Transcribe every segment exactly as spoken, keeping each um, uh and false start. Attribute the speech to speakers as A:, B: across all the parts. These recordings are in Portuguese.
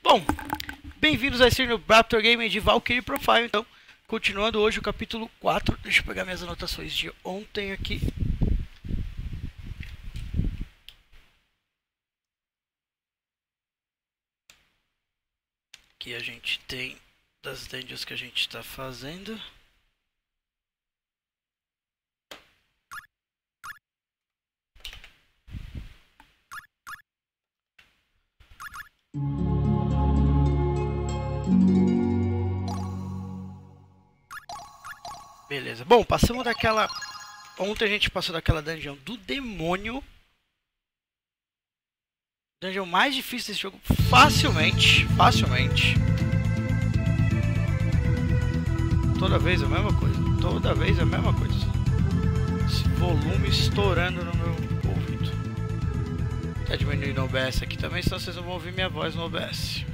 A: Bom, bem-vindos a esse no Raptor Gaming de Valkyrie Profile. Então, continuando hoje o capítulo quatro. Deixa eu pegar minhas anotações de ontem aqui. Aqui a gente tem das dungeons que a gente está fazendo. Beleza. Bom, passamos daquela... Ontem a gente passou daquela dungeon do demônio. Dungeon mais difícil desse jogo. Facilmente. Facilmente. Toda vez a mesma coisa. Toda vez a mesma coisa. Esse volume estourando no meu ouvido. Tá diminuindo o O B S aqui também, senão vocês não vão ouvir minha voz no O B S.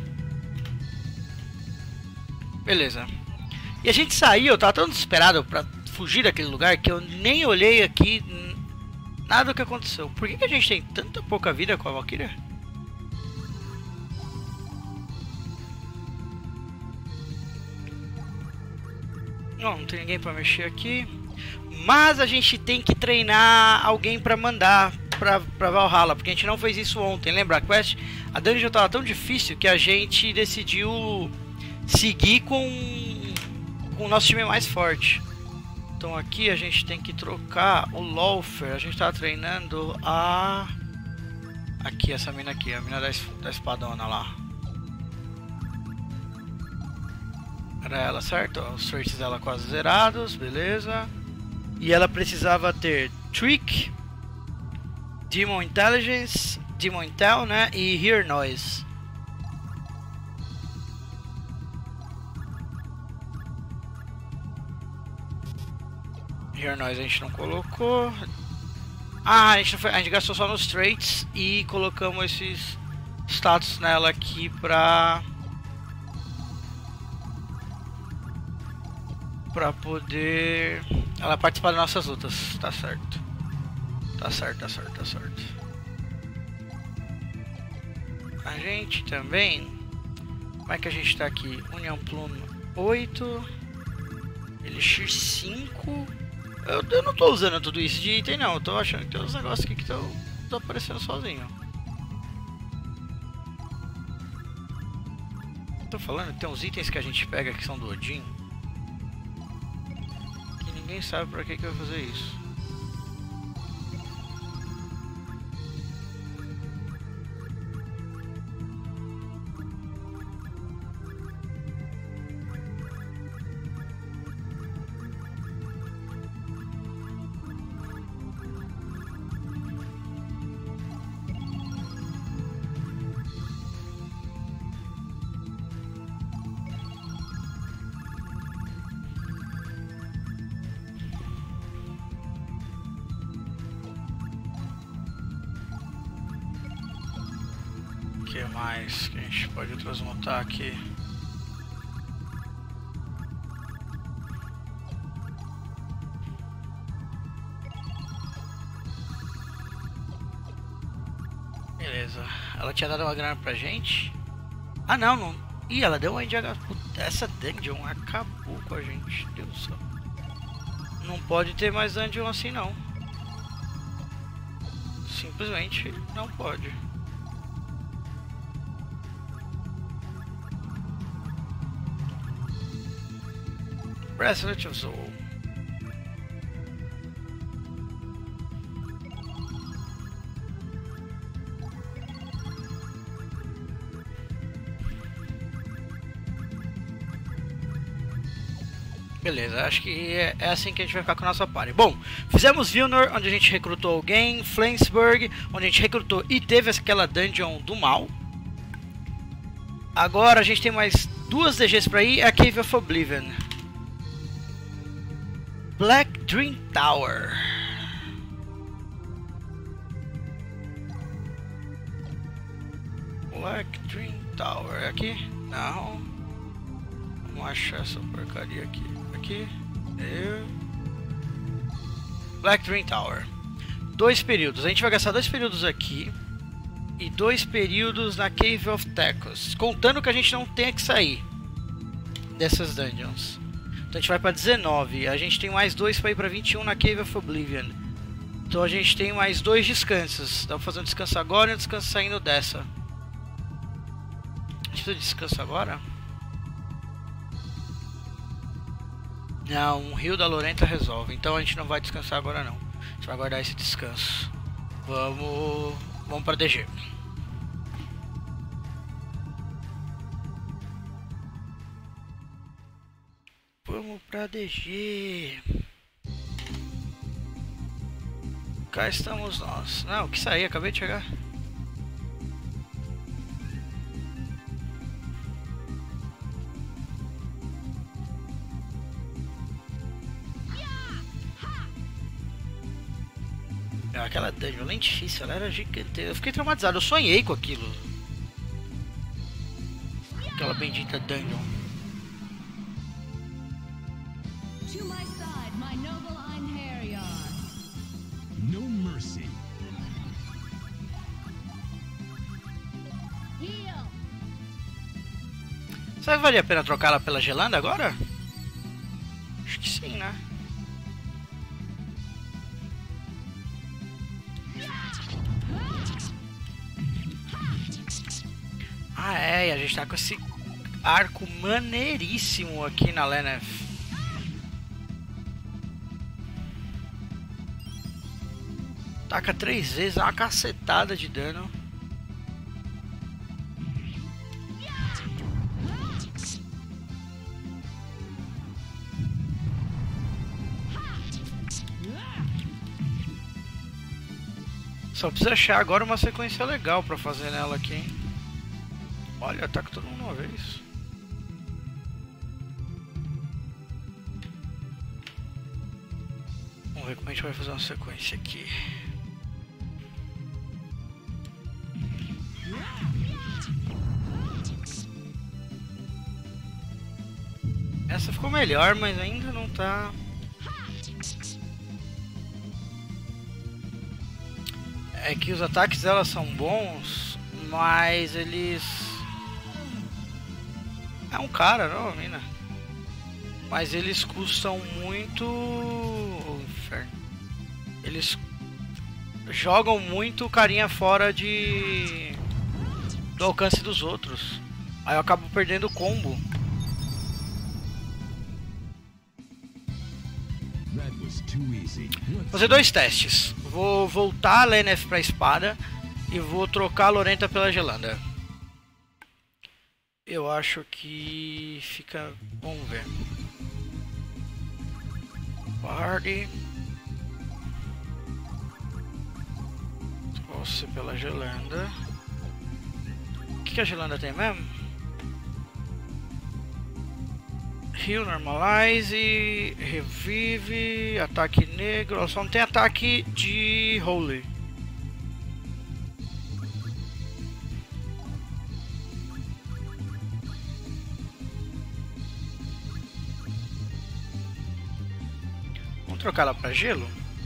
A: Beleza. E a gente saiu, eu tava tão desesperado pra fugir daquele lugar que eu nem olhei aqui nada do que aconteceu. Por que, que a gente tem tanta pouca vida com a Valkyria? Não, não tem ninguém pra mexer aqui. Mas a gente tem que treinar alguém pra mandar pra, pra Valhalla, porque a gente não fez isso ontem. Lembra a quest? A dungeon tava tão difícil que a gente decidiu seguir com... o nosso time mais forte. Então aqui a gente tem que trocar o Loafer. A gente tá treinando a... Aqui, essa mina aqui, a mina da, es... da espadona lá. Era ela, certo? Os traits dela quase zerados, beleza. E ela precisava ter Trick, Demon Intelligence, Demon Intel, né? E Hear Noise. Hear Noise a gente não colocou. Ah, a gente, não foi, a gente gastou só nos traits e colocamos esses status nela aqui pra... Pra poder ela participar das nossas lutas. Tá certo. Tá certo, tá certo, tá certo. A gente também... Como é que a gente tá aqui? Union Plume oito. Elixir cinco. Eu, eu não tô usando tudo isso de item não, eu tô achando que tem uns negócios aqui que estão aparecendo sozinho. Tô falando que tem uns itens que a gente pega que são do Odin, que ninguém sabe pra que que vai fazer isso. O que mais que a gente pode transmutar aqui? Beleza. Ela tinha dado uma grana pra gente? Ah não, não. Ih, ela deu uma de H P. Essa dungeon acabou com a gente. Deus do céu. Não pode ter mais dungeon assim não. Simplesmente não pode. Bracelet of Soul. Beleza, acho que é, é assim que a gente vai ficar com a nossa party. Bom, fizemos Vilnor, onde a gente recrutou alguém, Flensburg, onde a gente recrutou e teve aquela dungeon do mal. Agora a gente tem mais duas D Gs pra ir, a Cave of Oblivion. Black Dream Tower. Black Dream Tower. É aqui? Não. Vamos achar essa porcaria aqui. Aqui. Eu... Black Dream Tower. Dois períodos. A gente vai gastar dois períodos aqui. e dois períodos na Cave of Tecos, contando que a gente não tenha que sair dessas dungeons. Então a gente vai para dezenove, a gente tem mais dois para ir para vinte e um na Cave of Oblivion. Então a gente tem mais dois descansos. Dá pra fazer um descanso agora e um descanso saindo dessa. A gente precisa de descanso agora? Não, um rio da Lorenta resolve. Então a gente não vai descansar agora não. A gente vai guardar esse descanso. Vamos... Vamos para D G. Vamos para D G. Cá estamos nós. Não, que saí, acabei de chegar. Aquela dungeon nem difícil, ela era gigante. Eu fiquei traumatizado, eu sonhei com aquilo. Aquela bendita dungeon.
B: To my side, my noble Einherjar.
C: No mercy.
B: Heal.
A: Será que valia a pena trocar ela pela Gelanda agora? Acho que sim, né? Ah é, e a gente tá com esse arco maneiríssimo aqui na Leneth. Taca três vezes, é uma cacetada de dano. Só precisa achar agora uma sequência legal pra fazer nela aqui, hein? Olha, ataca todo mundo uma vez. Vamos ver como a gente vai fazer uma sequência aqui. Essa ficou melhor, mas ainda não tá... É que os ataques dela são bons, mas eles... É um cara, não, a mina. Mas eles custam muito... Oh, inferno. Eles jogam muito carinha fora de... do alcance dos outros. Aí eu acabo perdendo o combo. Vou fazer dois testes. Vou voltar a Leneth pra espada e vou trocar a Lorenta pela Gelanda. Eu acho que fica... Vamos ver. Party. Trouxe pela Gelanda. O que, que a Gelanda tem mesmo? Heal, Normalize, Revive, Ataque Negro. Ela só não tem ataque de Holy. Vamos trocar ela para gelo?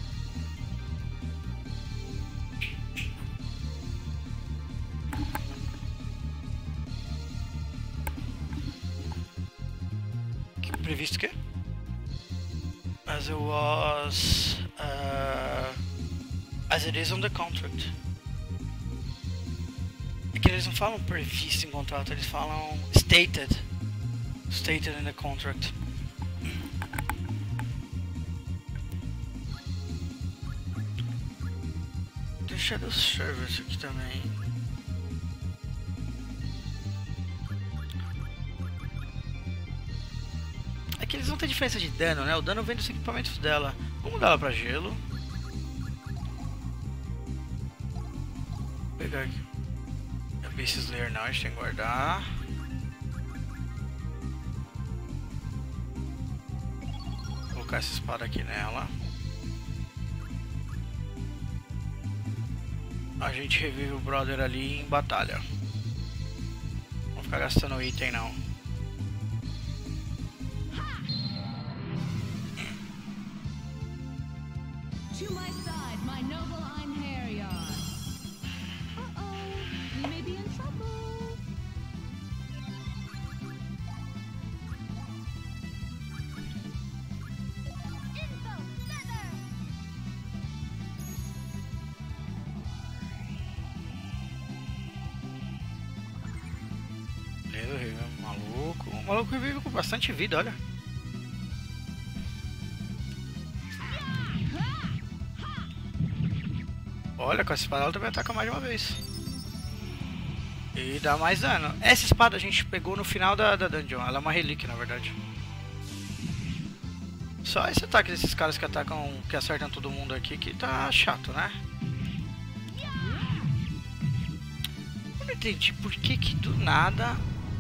A: Previsto que? As it was, uh, as it is on the contract. É que eles não falam previsto em contrato, eles falam stated, stated in the contract. Tem Shadow Service aqui também. É que eles não têm diferença de dano, né? O dano vem dos equipamentos dela. Vamos dar ela pra gelo. Vou pegar aqui. A Beast Slayer não, a gente tem que guardar. Vou colocar essa espada aqui nela. A gente revive o brother ali em batalha. Não vou ficar gastando item não.
B: To my side, my noble Einherjar. Uh-oh.
A: Beleza, revive o maluco. O maluco revive com bastante vida, olha. Olha, com essa espada ela também ataca mais de uma vez. E dá mais dano. Essa espada a gente pegou no final da, da dungeon. Ela é uma relíquia, na verdade. Só esse ataque desses caras que atacam, que acertam todo mundo aqui, que tá chato, né? Eu não entendi por que que do nada...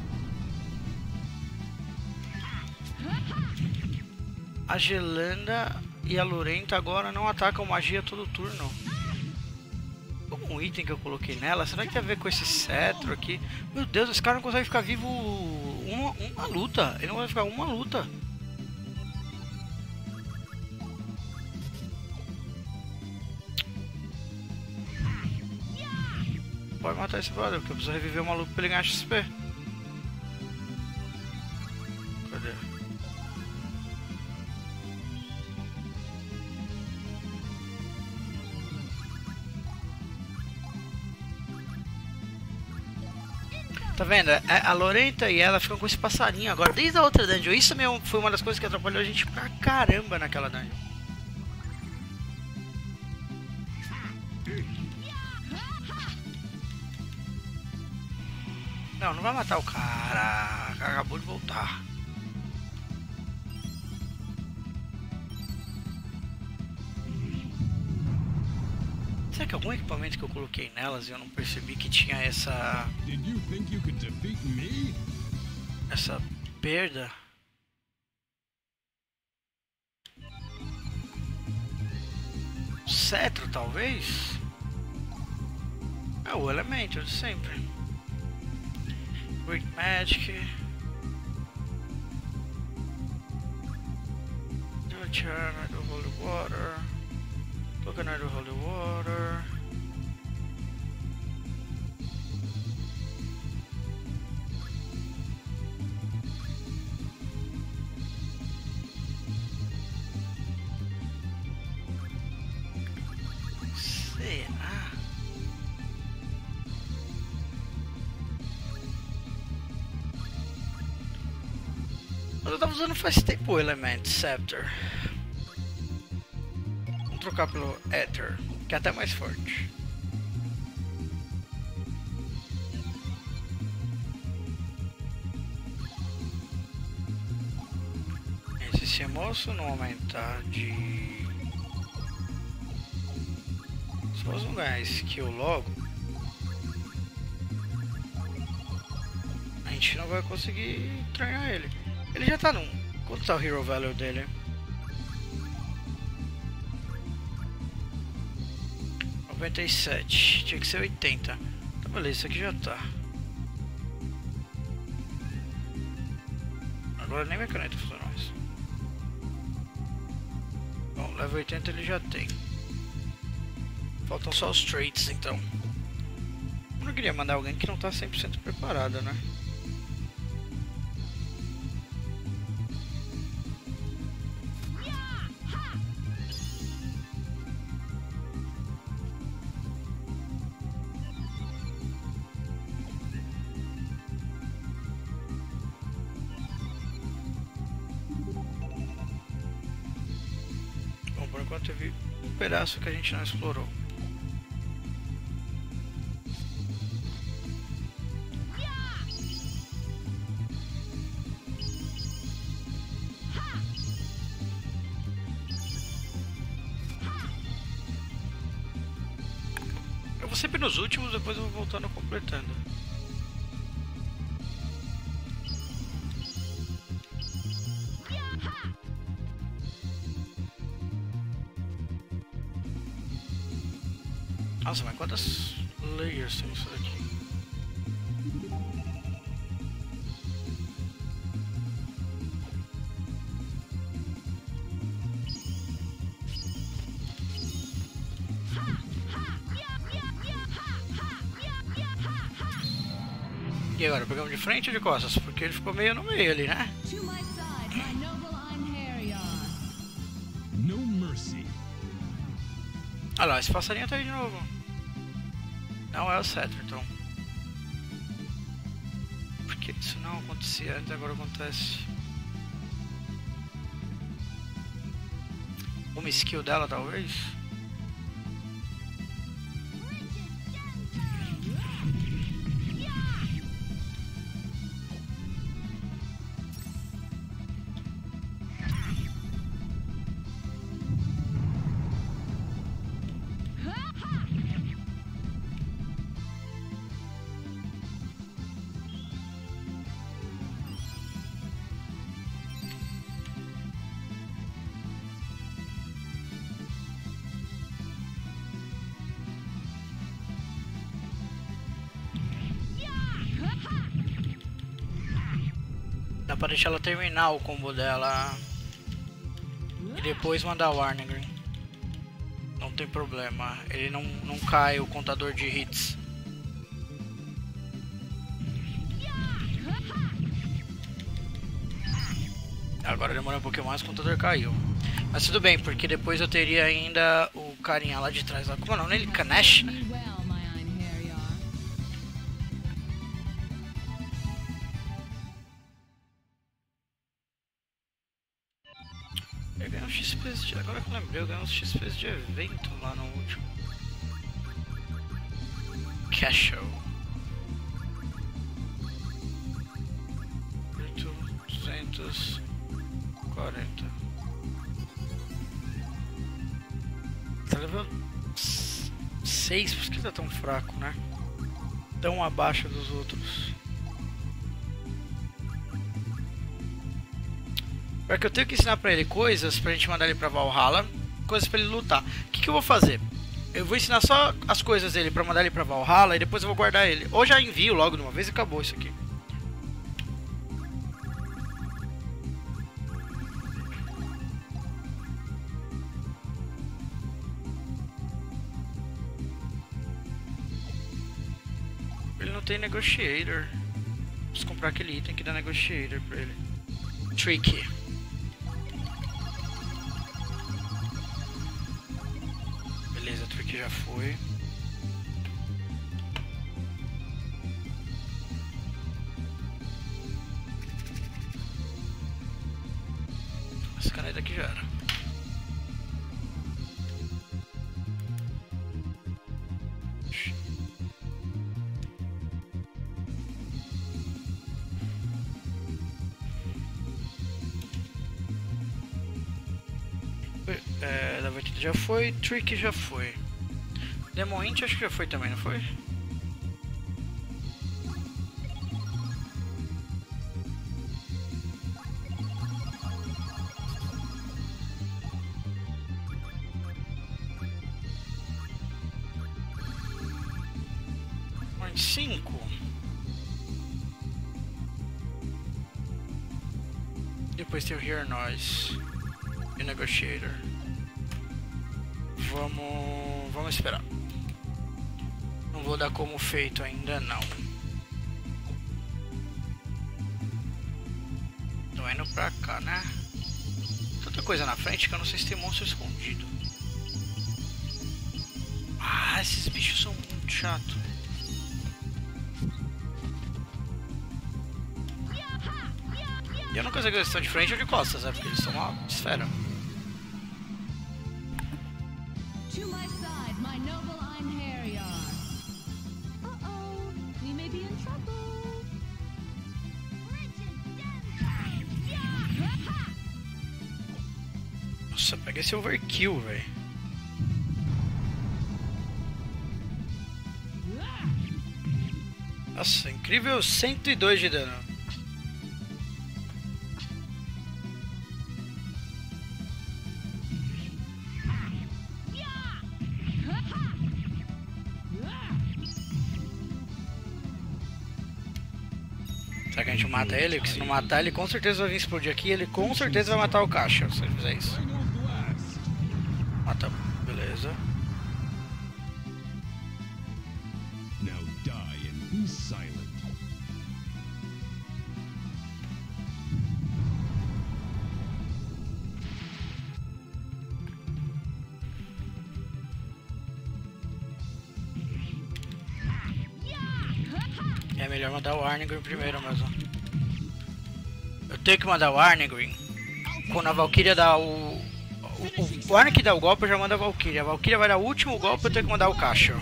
A: A Gelanda e a Lorenta agora não atacam magia todo turno. Um item que eu coloquei nela, será que tem a ver com esse cetro aqui? Meu Deus, esse cara não consegue ficar vivo uma, uma luta. Ele não vai ficar uma luta. Pode matar esse brother, porque eu preciso reviver o maluco pra ele ganhar X P. Cadê? Tá vendo? A Lorenta e ela ficam com esse passarinho agora, desde a outra dungeon. Isso mesmo foi uma das coisas que atrapalhou a gente pra caramba naquela dungeon. Não, não vai matar o cara. O cara acabou de voltar. Será que algum equipamento que eu coloquei nelas e eu não percebi que tinha essa...
C: Did you think you could defeat me?
A: Essa perda? Cetro, talvez? É o elemento de sempre. Great Magic. Do Charm do Holy Water. Coconut do Holy Water. Será? Mas eu tava usando faz tempo o Element Scepter. Vamos trocar pelo Ether, que é até mais forte. Esse, se moço não aumentar de... Se nós não ganhar skill logo, a gente não vai conseguir treinar ele. Ele já tá num... Quanto tá o Hero Value dele? noventa e sete. Tinha que ser oitenta. Tá, beleza, isso aqui já tá. Agora nem minha caneta funciona mais. Bom, level oitenta ele já tem. Faltam só os traits, então. Eu não queria mandar alguém que não tá cem por cento preparado, né? Bom, por enquanto eu vi um pedaço que a gente não explorou. Eu vou sempre nos últimos, depois eu vou voltando completando. Nossa, mas quantas layers tem isso daqui? E agora, pegamos de frente ou de costas? Porque ele ficou meio no meio ali, né?
B: To my side, my noble Einherjar.
C: No mercy.
A: Olha lá, esse passarinho tá aí de novo. Não é o cetro, então. Por que Isso não acontecia antes, agora acontece. Uma skill dela, talvez? Dá pra deixar ela terminar o combo dela e depois mandar o Arnagrin. Não tem problema, ele não, não cai o contador de hits. Agora demorou um pouquinho mais, o contador caiu. Mas tudo bem, porque depois eu teria ainda o carinha lá de trás. Lá. Como é o nome dele? Kanesh, né?
B: Well, my Einherjar.
A: Eu ganhei uns X Ps de... Agora que eu lembrei, eu ganhei uns X Ps de evento lá no último. Cashel. oito, duzentos e quarenta. Tá level seis, por que tá tão fraco, né? Tão abaixo dos outros. Porque eu tenho que ensinar pra ele coisas pra gente mandar ele pra Valhalla, coisas pra ele lutar. O que, que eu vou fazer? Eu vou ensinar só as coisas dele pra mandar ele pra Valhalla e depois eu vou guardar ele. Ou já envio logo de uma vez e acabou isso aqui. Ele não tem Negotiator. Preciso comprar aquele item que dá Negotiator pra ele. Tricky. Beleza, Tricky já foi. Esse cara aí daqui já era. É, da Vertida já foi, Trick já foi. Demon Int acho que já foi também, não foi? Em cinco. Depois tem o Hear Noise e o Negotiator. Vamos, vamos esperar. Não vou dar como feito ainda não. Tô indo pra cá, né? Tanta coisa na frente que eu não sei se tem monstro escondido. Ah, esses bichos são muito chatos. E eu não consigo ver se estão de frente ou de costas, né? Porque eles são uma esfera.
B: To my side, my noble Einherjar. Uh-oh, we may be in trouble.
A: Nossa, pega esse overkill, velho. Nossa, incrível cento e dois de dano. Será que a gente mata ele? Porque se não matar, ele com certeza vai vir explodir aqui. Ele com certeza vai matar o caixa, se ele fizer isso. Mata, beleza.
C: Now die and be silent.
A: É melhor mandar o Arnhem primeiro mesmo. Eu tenho que mandar o Arnhem quando a Valkyria dá o... O, o Arnhem que dá o golpe, eu já mando a Valkyria. A Valkyria vai dar o último golpe, eu tenho que mandar o Caixa.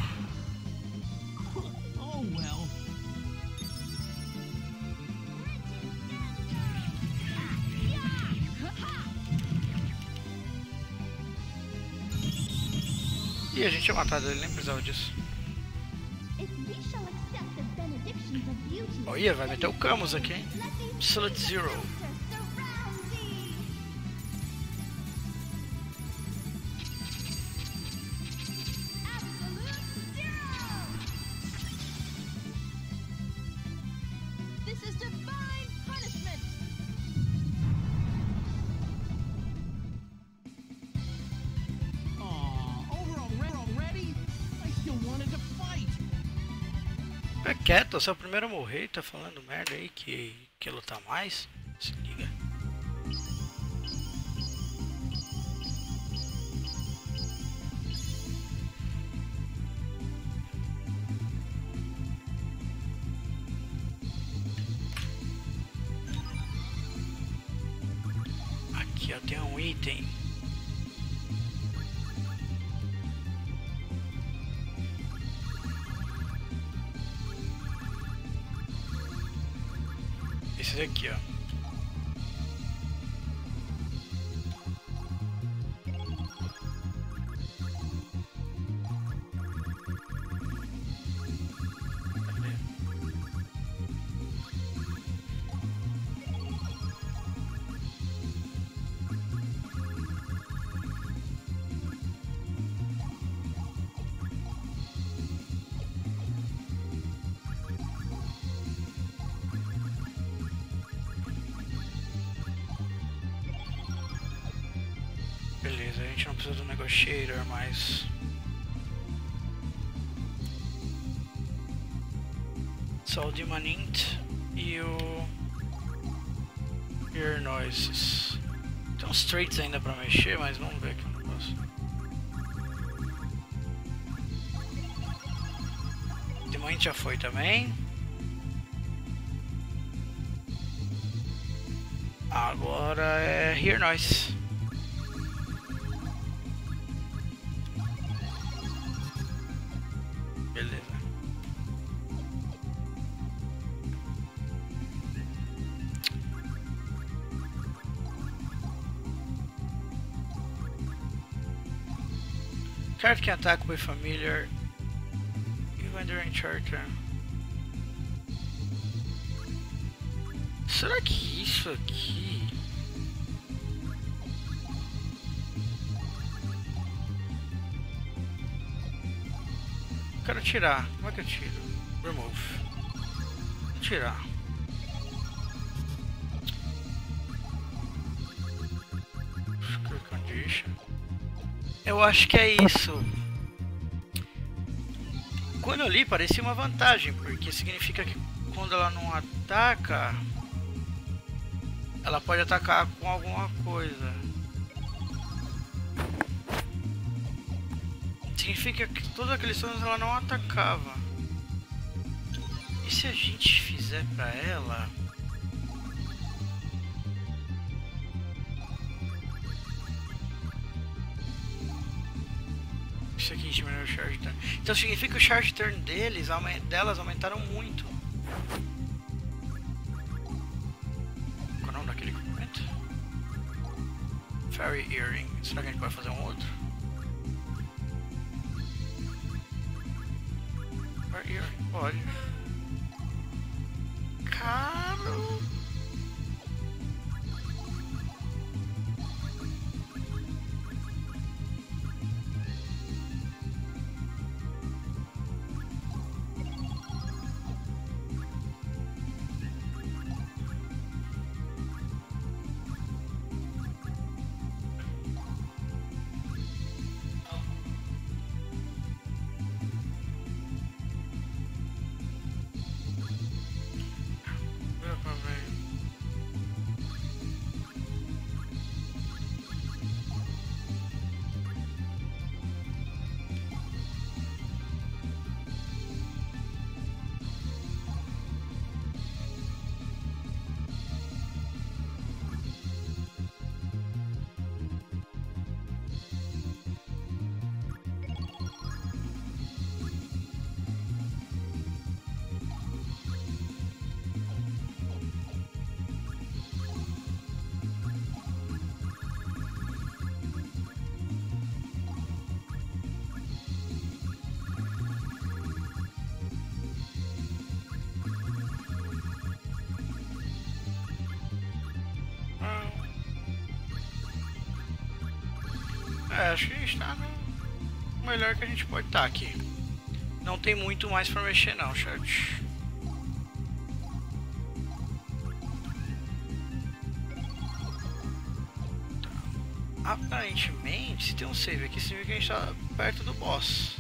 D: Oh well.
A: Ih, a gente tinha matado ele, nem precisava disso.
B: If we shall accept the benedictions of beauty,
A: Olha, vai meter o Camus aqui, hein? Absolute Zero.
B: surround thee. Absolute zero. This is divine punishment.
D: Aw, over alre- already? I still wanted to fight.
A: É quieto, você é o primeiro a morrer e tá falando merda aí que quer lutar mais? Se liga. Aqui ó, tem um item. Esse daqui, ó. Beleza, a gente não precisa do Negotiator mais. Só o Demonint e o Ear Noises. Tem uns traits ainda pra mexer, mas vamos ver aqui o negócio. Demonint já foi também. Agora é Hear Noise. Beleza. Card can attack with familiar even during charter. Será que isso aqui? Quero tirar. Como é que eu tiro? Remove. Vou tirar. Condition. Eu acho que é isso. Quando eu li parecia uma vantagem, porque significa que quando ela não ataca, ela pode atacar com alguma coisa. Significa que todos aqueles turnos ela não atacava. E se a gente fizer pra ela... Isso aqui diminui o charge turn. Então significa que o charge turn deles, delas aumentaram muito. Qual é o nome daquele equipamento? Fairy Earring. Será que a gente pode fazer um outro? Fairy Earring, pode. Caro. É, acho que a gente tá no melhor que a gente pode estar aqui. Não tem muito mais pra mexer não, chat. Aparentemente, se tem um save aqui, significa que a gente tá perto do boss.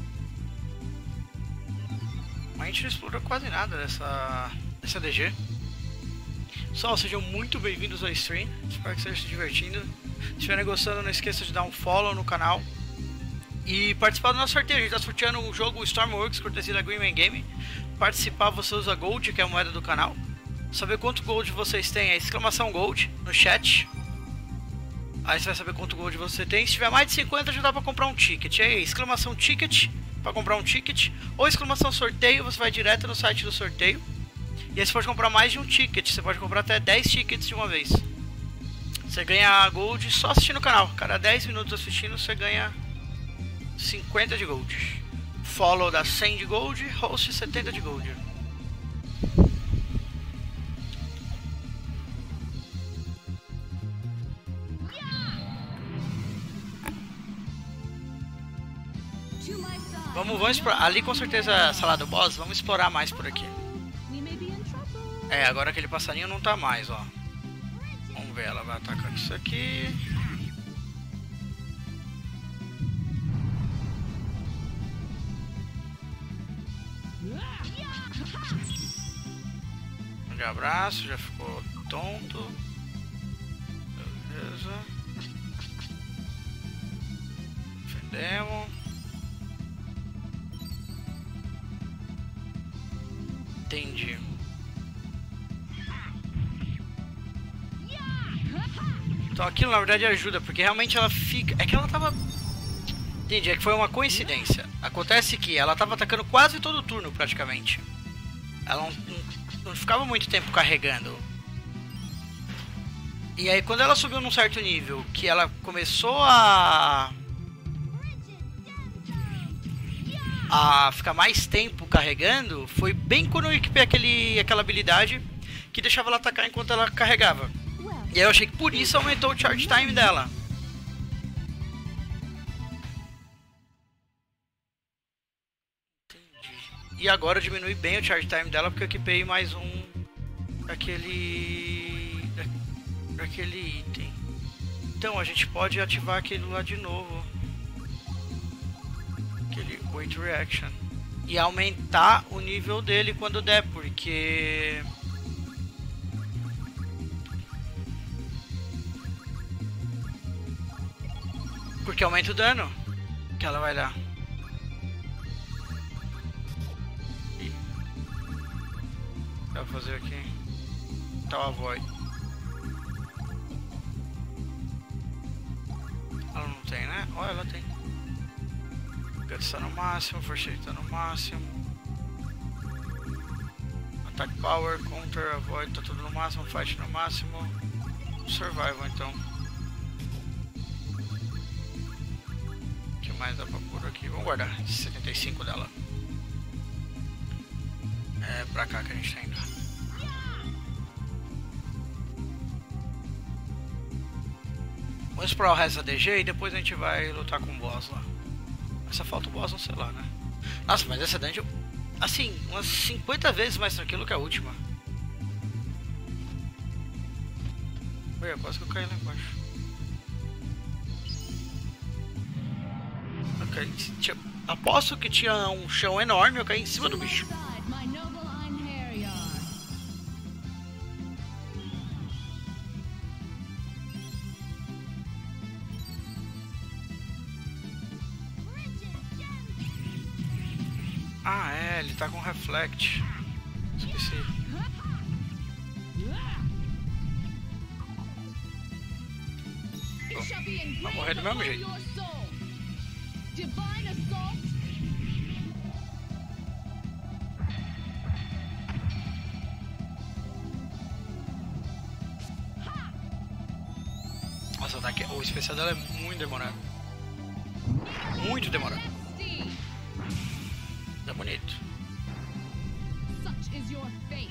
A: Mas a gente não explorou quase nada dessa, dessa D G. Pessoal, sejam muito bem-vindos ao stream. Espero que estejam se divertindo. Se estiverem gostando, não esqueça de dar um follow no canal e participar do nosso sorteio. A gente está sorteando o jogo Stormworks, cortesia da Greenman Game. Participar, você usa Gold, que é a moeda do canal. Saber quanto Gold vocês têm é exclamação Gold no chat. Aí você vai saber quanto Gold você tem. Se tiver mais de cinquenta, já dá pra comprar um ticket. Aí, exclamação Ticket pra comprar um ticket. Ou exclamação Sorteio, você vai direto no site do sorteio. E aí você pode comprar mais de um ticket. Você pode comprar até dez tickets de uma vez. Você ganha Gold só assistindo o canal. Cada dez minutos assistindo, você ganha cinquenta de Gold. Follow dá cem de Gold. Host setenta de Gold. Vamos, vamos explorar. Ali com certeza a sala do boss. Vamos explorar mais por aqui. É, agora aquele passarinho não tá mais, ó. Vamos ver, ela vai atacar isso aqui. Um abraço, já ficou tonto. Beleza. Defendemos. Entendi. Então aquilo na verdade ajuda, porque realmente ela fica... É que ela tava... Entendi, é que foi uma coincidência. Acontece que ela tava atacando quase todo o turno praticamente. Ela não, não, não ficava muito tempo carregando. E aí quando ela subiu num certo nível, que ela começou a... a ficar mais tempo carregando, foi bem quando eu equipei aquele, aquela habilidade que deixava ela atacar enquanto ela carregava. E aí eu achei que por isso aumentou o charge time dela. Entendi. E agora eu diminui bem o charge time dela porque eu equipei mais um daquele daquele item. Então a gente pode ativar aquele lá de novo. Aquele Wait Reaction. E aumentar o nível dele quando der, porque... Porque aumenta o dano que ela vai dar. Ih. Dá pra fazer aqui. Tá o Avoid. Ela não tem, né? Olha, ela tem. Guts tá no máximo, First Aid tá no máximo. Attack Power, Counter, Avoid tá tudo no máximo, Fight no máximo. Survival então. O que mais dá pra pôr aqui? Vamos guardar setenta e cinco dela. É pra cá que a gente tá indo. Vamos explorar o resto da D G e depois a gente vai lutar com o boss lá. Só falta o boss, não sei lá, né? Nossa, mas essa dungeon, assim, umas cinquenta vezes mais tranquilo que a última. Olha, quase que eu caí lá embaixo. Ok, tinha, aposto que tinha um chão enorme, eu caí em cima do bicho. Ah, é, ele tá com Reflect. Esqueci. Oh, vai morrer do mesmo jeito. Nossa, o ataque, o especial dela é muito demorado. Muito demorado. Tá bonito.
B: Such is your fate.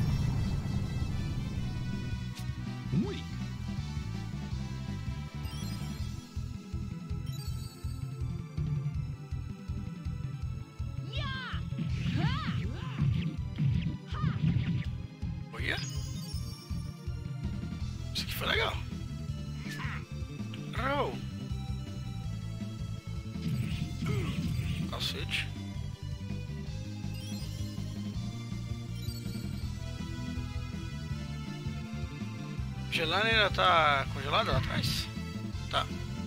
C: Weak.
A: Olha. Isso aqui foi legal. Oh. Cacete. Gelane ainda tá congelado lá atrás? Tá.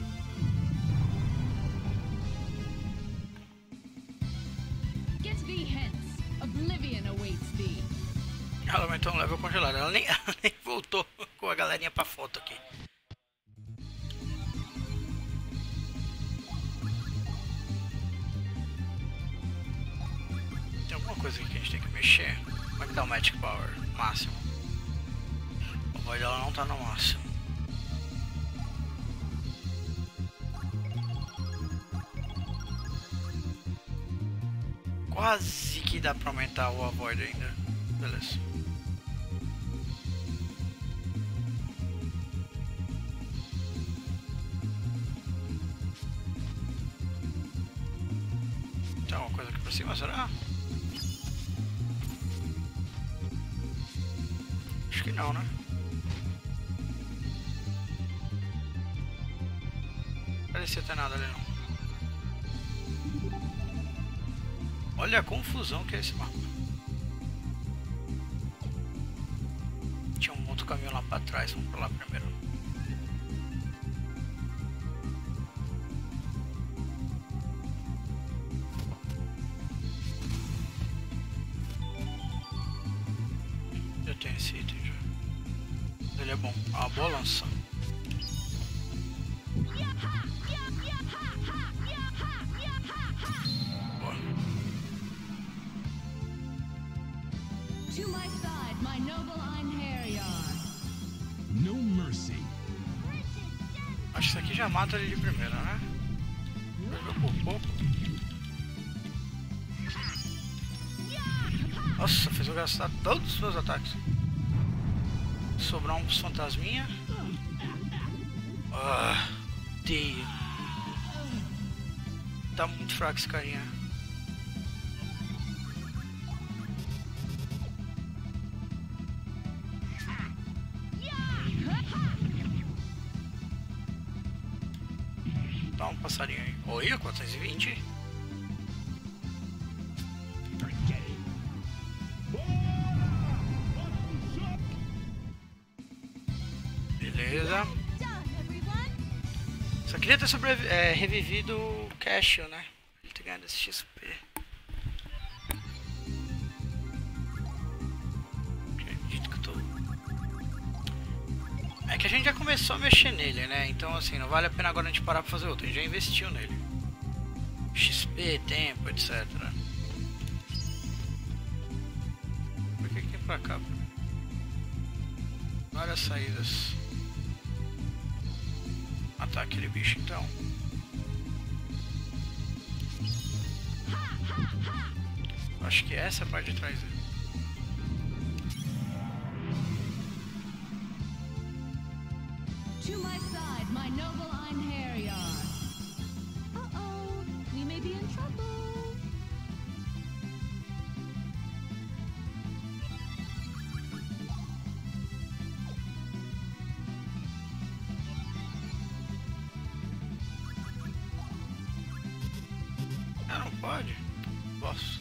B: Get thee hence. Oblivion awaits thee.
A: Ela aumentou um level congelado. Ela nem, ela nem voltou com a galerinha pra foto aqui. Tem alguma coisa aqui que a gente tem que mexer? Como é que tá o Magic Power? Máximo. O voz dela não tá no máximo. Quase que dá pra aumentar o Avoid ainda. Beleza. Tem alguma coisa aqui pra cima, será? Acho que não, né? Não parecia ter nada ali não. Olha a confusão que é esse mapa. Tinha um outro caminho lá pra trás, vamos pra lá primeiro. Eu tenho esse item já. Ele é bom, é uma boa lança.
B: To my side, my noble Einherjar.
C: No mercy.
A: Acho que isso aqui já mata ele de primeira, né? Por pouco. Nossa, fez eu gastar todos os meus ataques. Sobrar uns fantasminha. Ah, odeio. Tá muito fraco esse carinha. Dá um passarinho aí. Olha, quatrocentos e vinte. Beleza. Só queria ter sobrevi é, revivido o Cashew, né? Ele ter ganhado esse X P. Acredito que eu tô... É que a gente já começou a mexer nele, né? Então assim, não vale a pena agora a gente parar pra fazer outro. A gente já investiu nele. X P, tempo, etcétera. Por que aqui pra cá? Várias saídas. Matar aquele bicho então. Acho que essa é a parte de trás dele.
B: To my side, my noble Einherjar. Uh-oh, we may be in trouble.
A: Ah, não pode? Posso.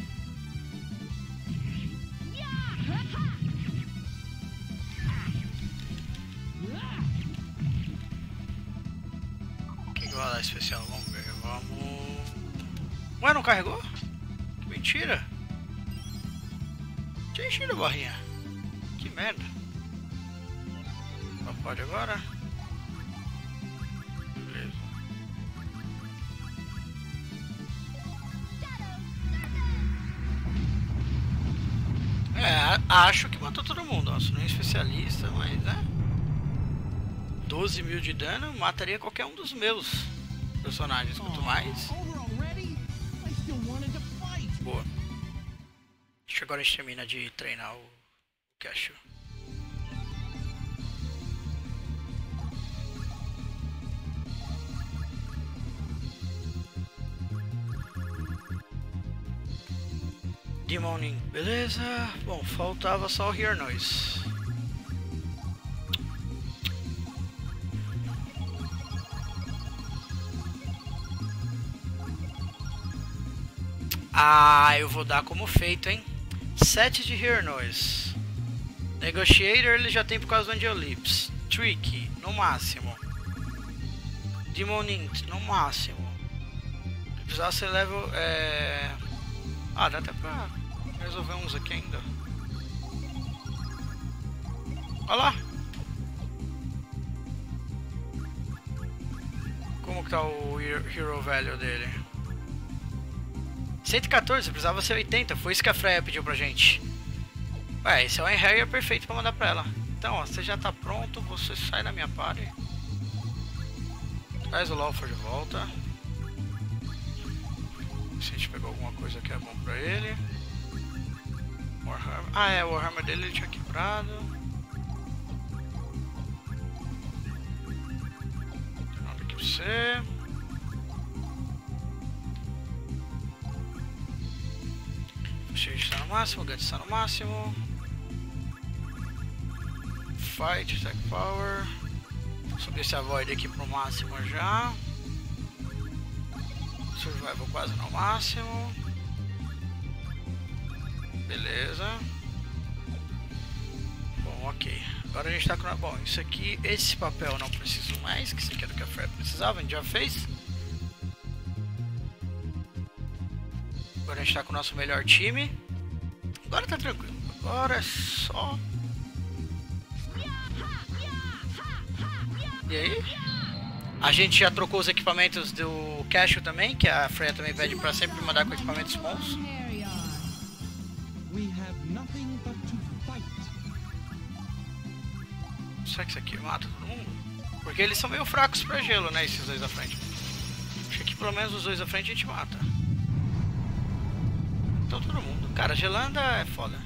A: O que que vai dar especial? Vamos ver, vamos... Ué, não carregou? Que mentira! Tinha enchido a barrinha. Que merda. Não pode agora? Beleza. É, acho que matou todo mundo. Nossa, não é especialista, mas né? doze mil de dano mataria qualquer um dos meus personagens. Quanto mais.
D: Over already? I still wanted to fight.
A: Boa. Acho que agora a gente termina de treinar o Cashew. Demoning, beleza. Bom, faltava só o Hear Noise. Ah, eu vou dar como feito, hein? sete de Hear Noise. Negotiator ele já tem por causa do Angel Lips. Tricky, no máximo. Demon Int, no máximo. Se precisar ser level... É... Ah, dá até pra resolver uns aqui ainda. Olha lá. Como que tá o Hero Value dele? cento e quatorze, precisava ser oitenta. Foi isso que a Freya pediu pra gente. Ué, esse é o Enharrier perfeito pra mandar pra ela. Então, ó, você já tá pronto. Você sai da minha party. Traz o Lawford de volta. Se a gente pegou alguma coisa que é bom pra ele. Warhammer. Ah, é, o Warhammer dele ele tinha quebrado. Tem nada aqui pra você. Shield está no máximo, Gut está no máximo. Fight, Attack Power. Subir esse Avoid aqui pro máximo já. Survival quase no máximo. Beleza. Bom, ok. Agora a gente tá com... Bom, isso aqui, esse papel eu não preciso mais, que isso aqui era o que a Freya precisava, a gente já fez. Agora a gente tá com o nosso melhor time. Agora tá tranquilo. Agora é só... E aí? A gente já trocou os equipamentos do Cashew também, que a Freya também pede pra sempre mandar com equipamentos bons.
D: We have nothing but to fight.
A: Será que isso aqui mata todo mundo? Porque eles são meio fracos pra gelo, né, esses dois à frente. Acho que aqui pelo menos os dois à frente a gente mata. Então todo mundo. Cara, Gelanda é foda.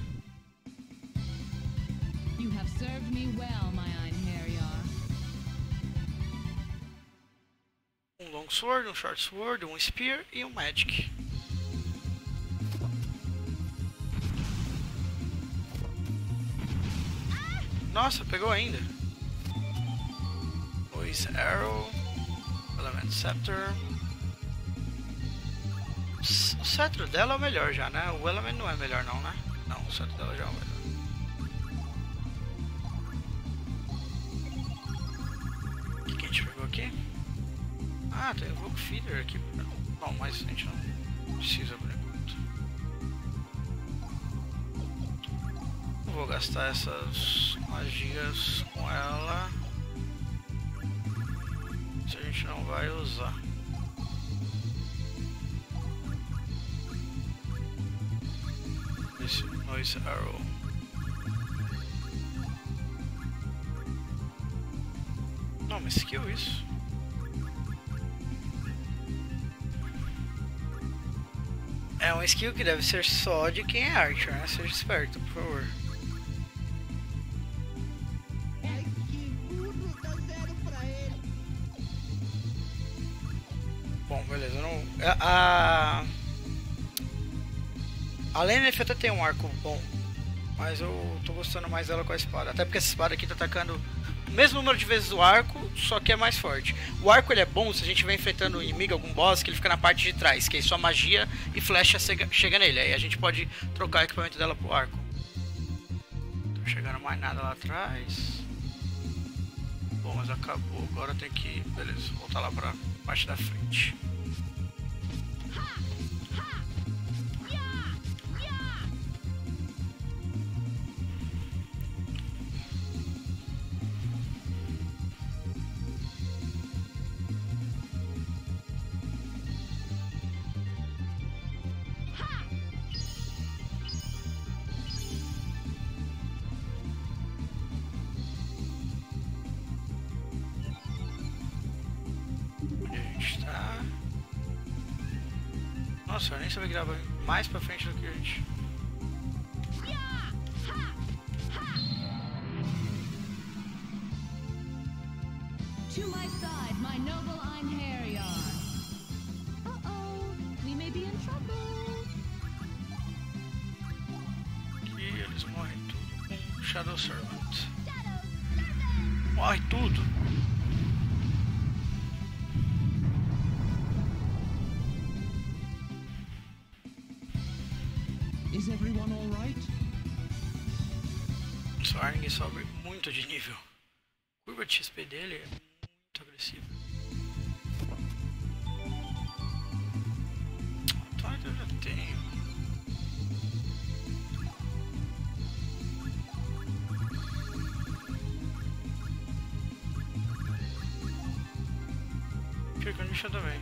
B: You have served me well, my Einherjar.
A: Um Long Sword, um Short Sword, um Spear e um Magic. Nossa, pegou ainda. Dois Arrow, Element Scepter. O cetro dela é o melhor já, né? O Element não é melhor não, né? Não, o cetro dela já é o melhor. O que, que a gente pegou aqui? Ah, tem o Vogue Feeder aqui. Bom, mas a gente não precisa por enquanto. Não vou gastar essas magias com ela. Se a gente não vai usar. Esse Noise Arrow. Não, mas skill isso. É um skill que deve ser só de quem é Archer, né? Seja esperto, por favor.
D: Ai, que burro, dá zero pra ele.
A: Bom, beleza, não... A... A Lenneth até tem um arco bom, mas eu tô gostando mais dela com a espada. Até porque essa espada aqui tá atacando o mesmo número de vezes o arco, só que é mais forte. O arco ele é bom se a gente vai enfrentando um inimigo, algum boss, que ele fica na parte de trás, que aí só magia e flecha chega nele. Aí a gente pode trocar o equipamento dela pro arco. Não tá chegando mais nada lá atrás. Bom, mas acabou. Agora tem que... Beleza, voltar lá pra parte da frente. Nossa, eu nem sabia que dava mais pra frente do que a gente.
B: To my side, my noble Einherjar. Uh-oh, we may be in trouble.
A: Eles morrem tudo com Shadow Servant. Morre tudo.
D: Is everyone all right?
A: Esse Arning sobe muito de nível. A curva de X P dele é muito agressiva. Tá, eu já tenho. Condition também.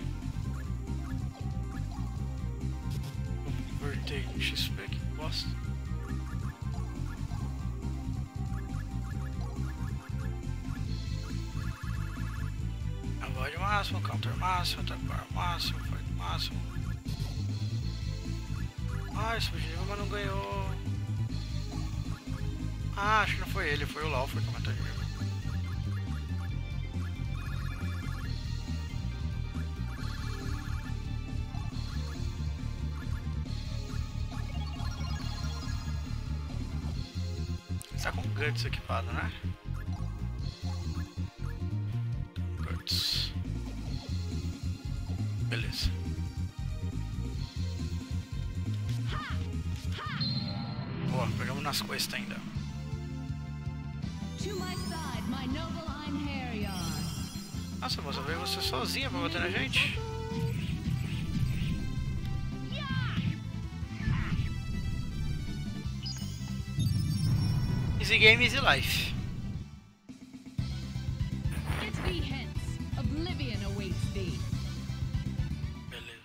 A: Convertei em X P, que bosta. Avoid máximo, counter máximo, attack power máximo, fight máximo. Ah, esse nível mas não ganhou. Ah, acho que não foi ele, foi o Lau, foi comentar de nível. Tá com Guts equipado, né? Guts. Beleza. Boa, pegamos nas quests ainda.
B: To my side, my noble Einherjar.
A: Nossa, moça, veio você sozinha pra bater na gente? Easy game, easy life.
B: Get thee hence. Oblivion awaits thee.
A: Beleza.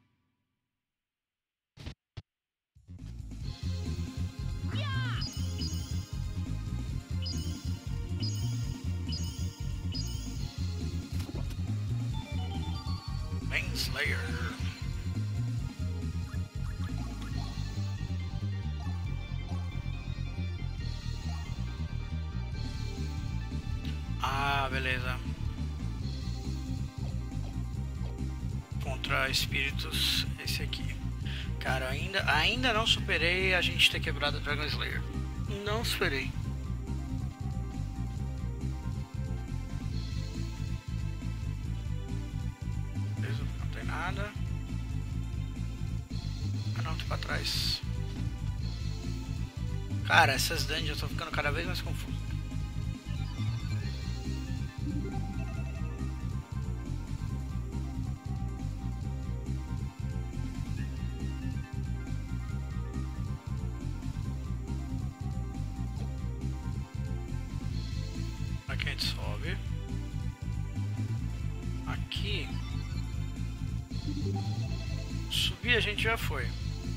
A: Slayer. Ah, beleza. Contra espíritos, esse aqui. Cara, ainda, ainda não superei a gente ter quebrado a Dragon Slayer. Não superei. Beleza, não tem nada. Ah não, tô pra trás. Cara, essas dungeons estão ficando cada vez mais confusas. Aqui a gente sobe. Aqui. Subir a gente já foi.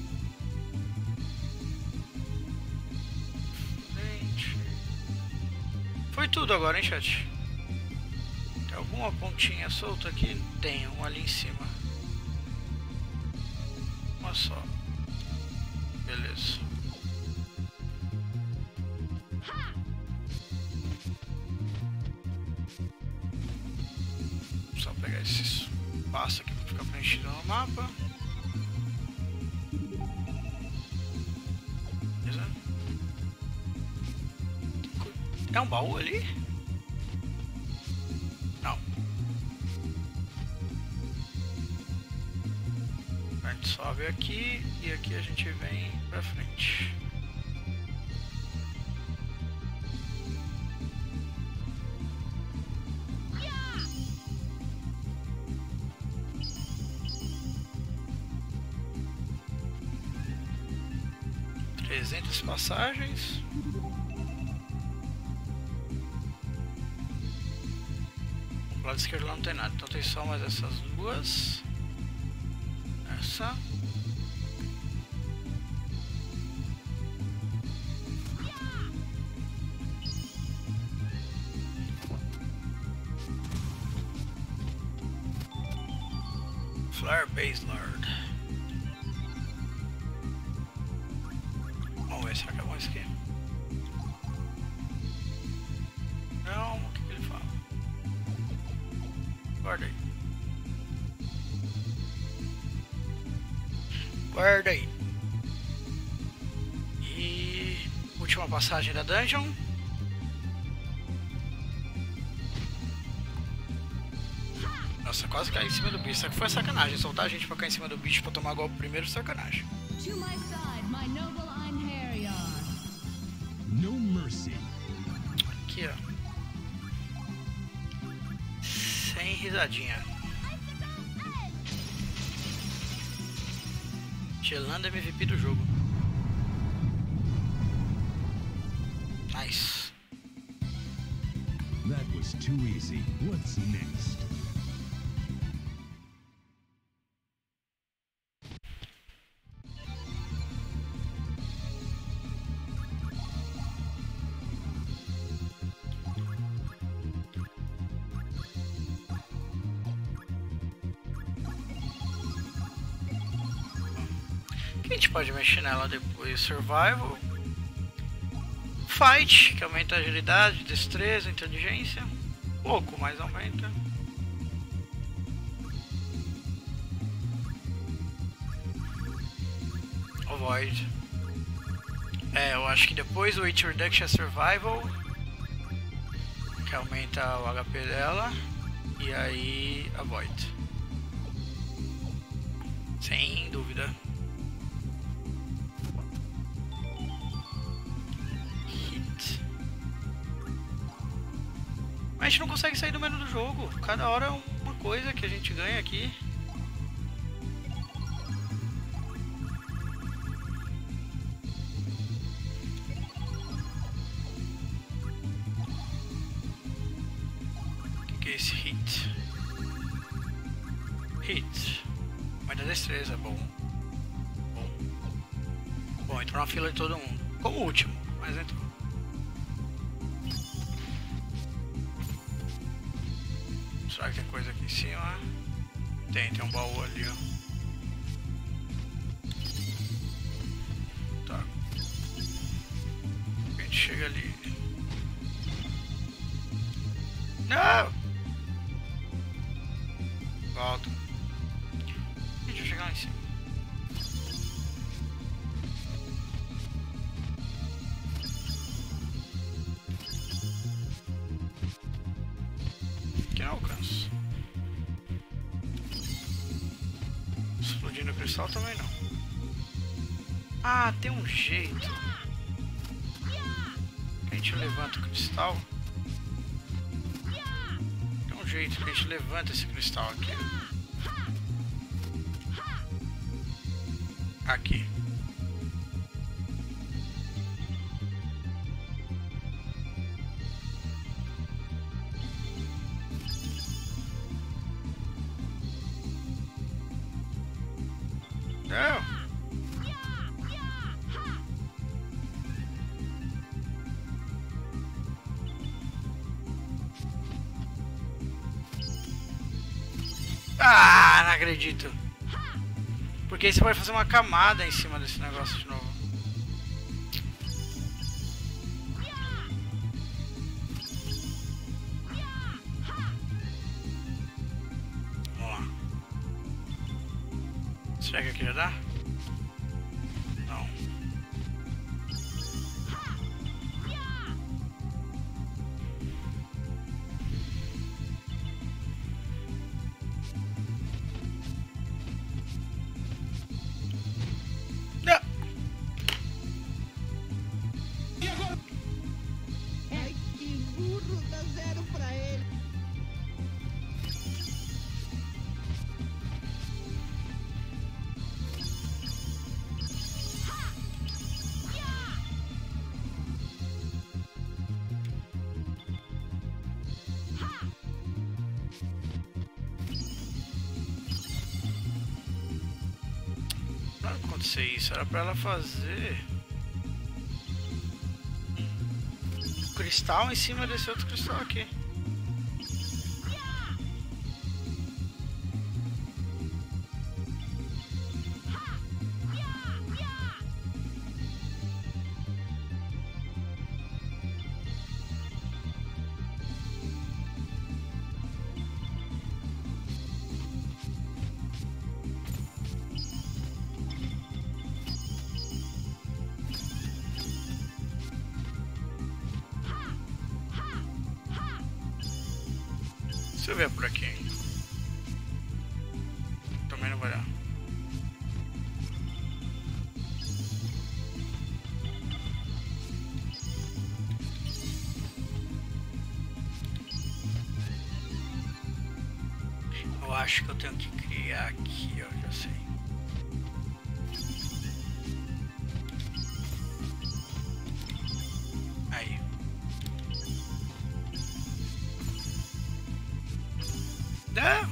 A: Frente. Foi tudo agora, hein, chat? Tem alguma pontinha solta aqui? Tem, uma ali em cima. Uma só. Beleza. Só pegar esse espaço aqui para ficar preenchido no mapa. Beleza? É um baú ali? Não. A gente sobe aqui e aqui a gente vem pra frente. trezentas passagens. Do lado esquerdo lá não tem nada, então tem só mais essas duas. Essa. Flare Base Lord. Vamos ver se acabou isso aqui. Não, o que, que ele fala? Guarda aí. Guarda aí. E Última passagem da dungeon. Nossa, quase caí em cima do bicho. Isso aqui foi sacanagem. Soltar a gente pra cair em cima do bicho pra tomar golpe primeiro, sacanagem.
B: To my side, my noble Einherjar.
C: No mercy.
A: Aqui, ó. Sem risadinha. Gelando M V P do jogo. Nice.
C: That was too easy. What's next?
A: A gente pode mexer nela depois. Survival. Fight, que aumenta a agilidade, destreza, inteligência. Pouco, mas aumenta. Avoid. É, eu acho que depois o Weight Reduction é Survival, que aumenta o H P dela. E aí, Avoid. Sem dúvida. A gente não consegue sair do menu do jogo. Cada hora é uma coisa que a gente ganha aqui. O que, que é esse hit? Hit. Mas a destreza, bom. Bom. Bom, entrou na fila de todo mundo. Como o último, mas entrou. Será que tem coisa aqui em cima? Tem, tem um baú ali, ó. Tá. A gente chega ali. Não! Volta. Gente, eu vou chegar lá em cima. Que não alcanço. Explodindo o cristal também não. Ah, tem um jeito que a gente levanta o cristal. Tem um jeito que a gente levanta esse cristal aqui. Aqui. Não. Ah, não acredito. Porque aí você vai fazer uma camada em cima desse negócio de novo. Vamos lá. Será que aqui já dá? Não. Não.
D: Ai, que burro, dá zero pra ele.
A: Não era pra acontecer isso, era pra ela fazer um cristal em cima desse outro cristal aqui. Deixa eu ver por aqui. Também não vai dar. Eu acho que eu tenho que criar aqui, ó, já sei. Aí. Dá.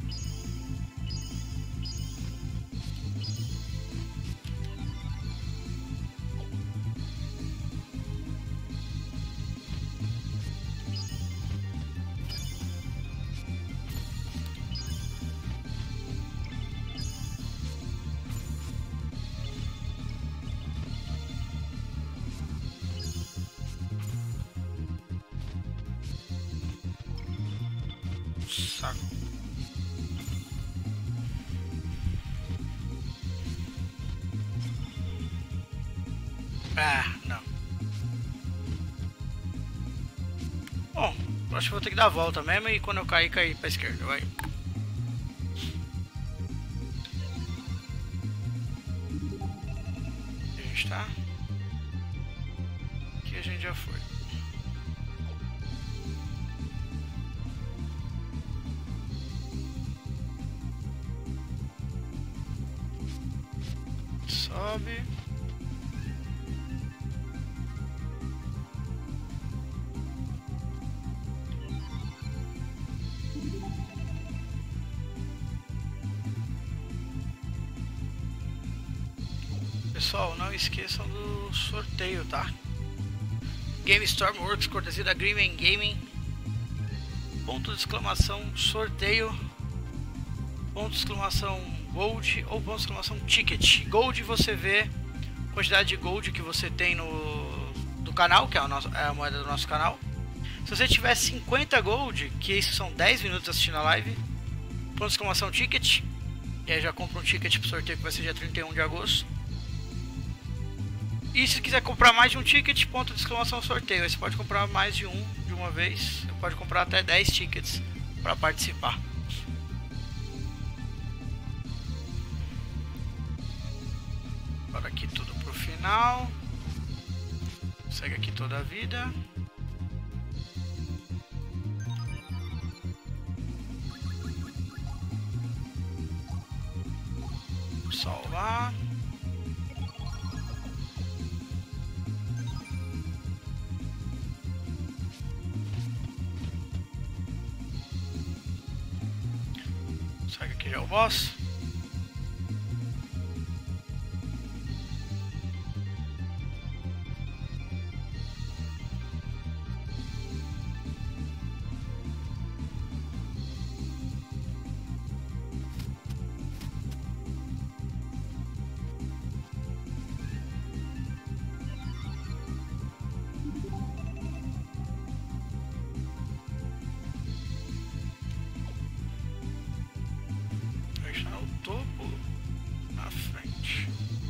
A: Saco. Ah, não. Bom, acho que vou ter que dar a volta mesmo e quando eu cair, cair pra esquerda, vai. Aqui a gente tá. Aqui a gente já foi. Sobe. Pessoal, não esqueçam do sorteio, tá? Game Storm Works, cortesia da Greenman Gaming. Ponto de exclamação sorteio. Ponto de exclamação Gold ou ponto de exclamação Ticket. Gold você vê a quantidade de Gold que você tem no do canal, que é a, nossa, é a moeda do nosso canal. Se você tiver cinquenta Gold, que isso são dez minutos assistindo a live, ponto de exclamação Ticket. E aí já compra um ticket pro sorteio que vai ser dia trinta e um de agosto. E se quiser comprar mais de um ticket, ponto de exclamação sorteio. Aí você pode comprar mais de um de uma vez. Você pode comprar até dez tickets para participar. Agora aqui tudo pro final. Segue aqui toda a vida. Salvar. Segue aqui já o boss. Topo na frente.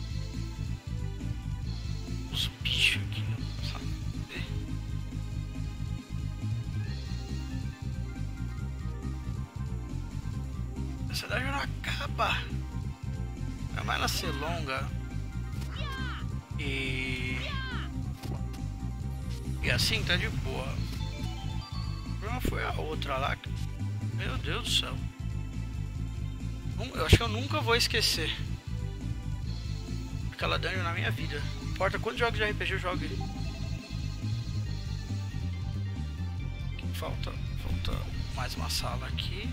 A: Os bichos aqui não sabem ver. A cidade não acaba. É mais ela ser longa e e assim tá de boa. O problema foi a outra lá. Meu Deus do céu. Eu acho que eu nunca vou esquecer aquela dungeon na minha vida. Não importa quantos jogos de R P G eu joguei. Falta, falta mais uma sala aqui.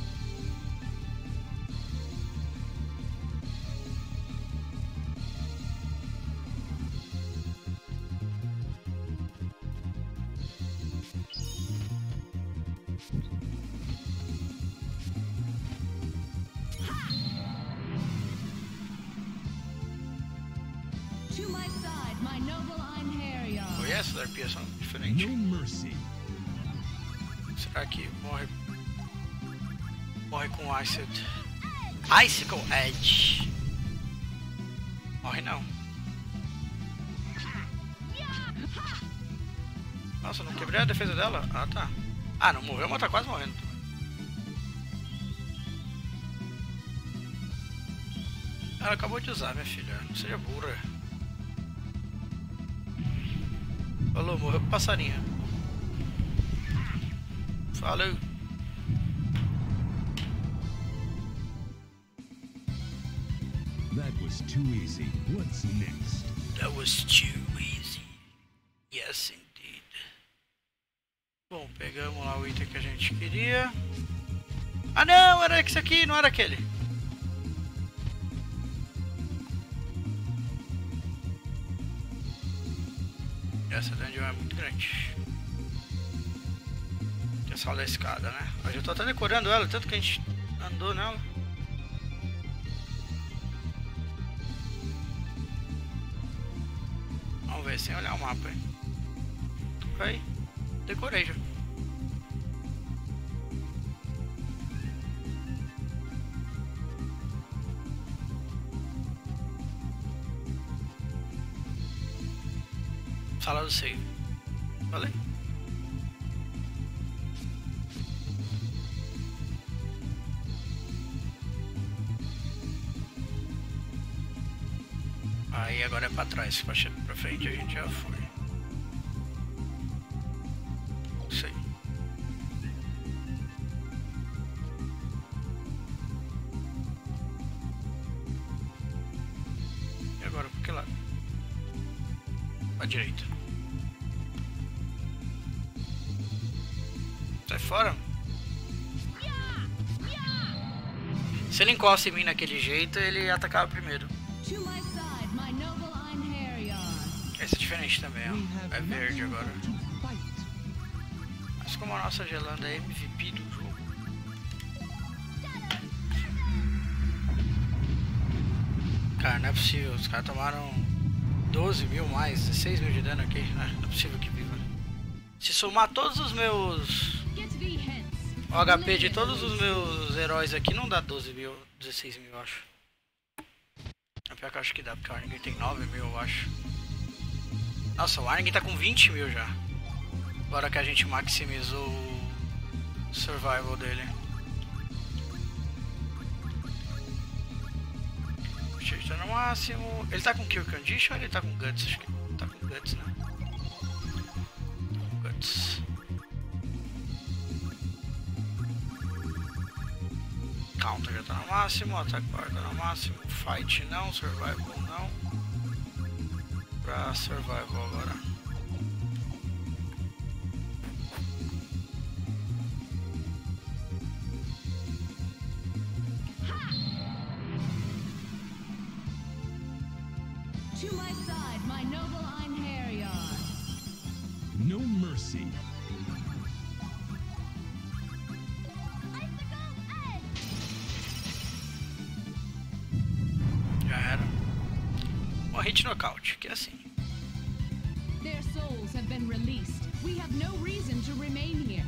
B: To my side, my noble Einherjar.
A: Oh, essa arpia são diferentes.
C: No mercy.
A: Será que morre? Morre com Iced. Icicle Edge. Morre não. Nossa, não quebrei a defesa dela? Ah, tá. Ah, não morreu, mas tá quase morrendo. Ela acabou de usar, minha filha. Não seja burra. Falou, morreu pro passarinho. Falou.
C: That was too easy. What's next?
A: That was too easy. Yes, indeed. Bom, pegamos lá o item que a gente queria. Ah não, era esse aqui, não era aquele. Essa dungeon é muito grande. Tem a sala da escada, né? Eu já tô até decorando ela, tanto que a gente andou nela. Vamos ver, sem olhar o mapa aí. Aí, decorei já. Sala do save. Falei. Aí agora é pra trás, pra pra frente a gente já foi. Isso aí. E agora pra que lado? Pra direita. Sai fora. Se ele encosta em mim naquele jeito, ele atacava primeiro.
B: To my side, my noble Einherjar.
A: Esse é diferente também, ó. É verde agora. Mas como a nossa Gelanda é M V P do jogo. Cara, não é possível. Os caras tomaram doze mil mais, dezesseis mil de dano aqui. Não é possível que viva. Se somar todos os meus... O H P de todos os meus heróis aqui não dá doze mil, dezesseis mil, eu acho. É pior que eu acho que dá, porque o Arning tem nove mil, eu acho. Nossa, o Arning tá com vinte mil já. Agora que a gente maximizou o survival dele. O Cheio tá no máximo. Ele tá com Kill Condition ou ele tá com Guts? Acho que ele tá com Guts, né? Guts. Counter já tá no máximo, Attack Power tá no máximo, Fight não, Survival não. Pra Survival agora.
B: To my side, my noble Einherjar.
C: No mercy.
A: Já era. Um hit knockout, que é assim.
B: Their souls have been released. We have no reason to remain here.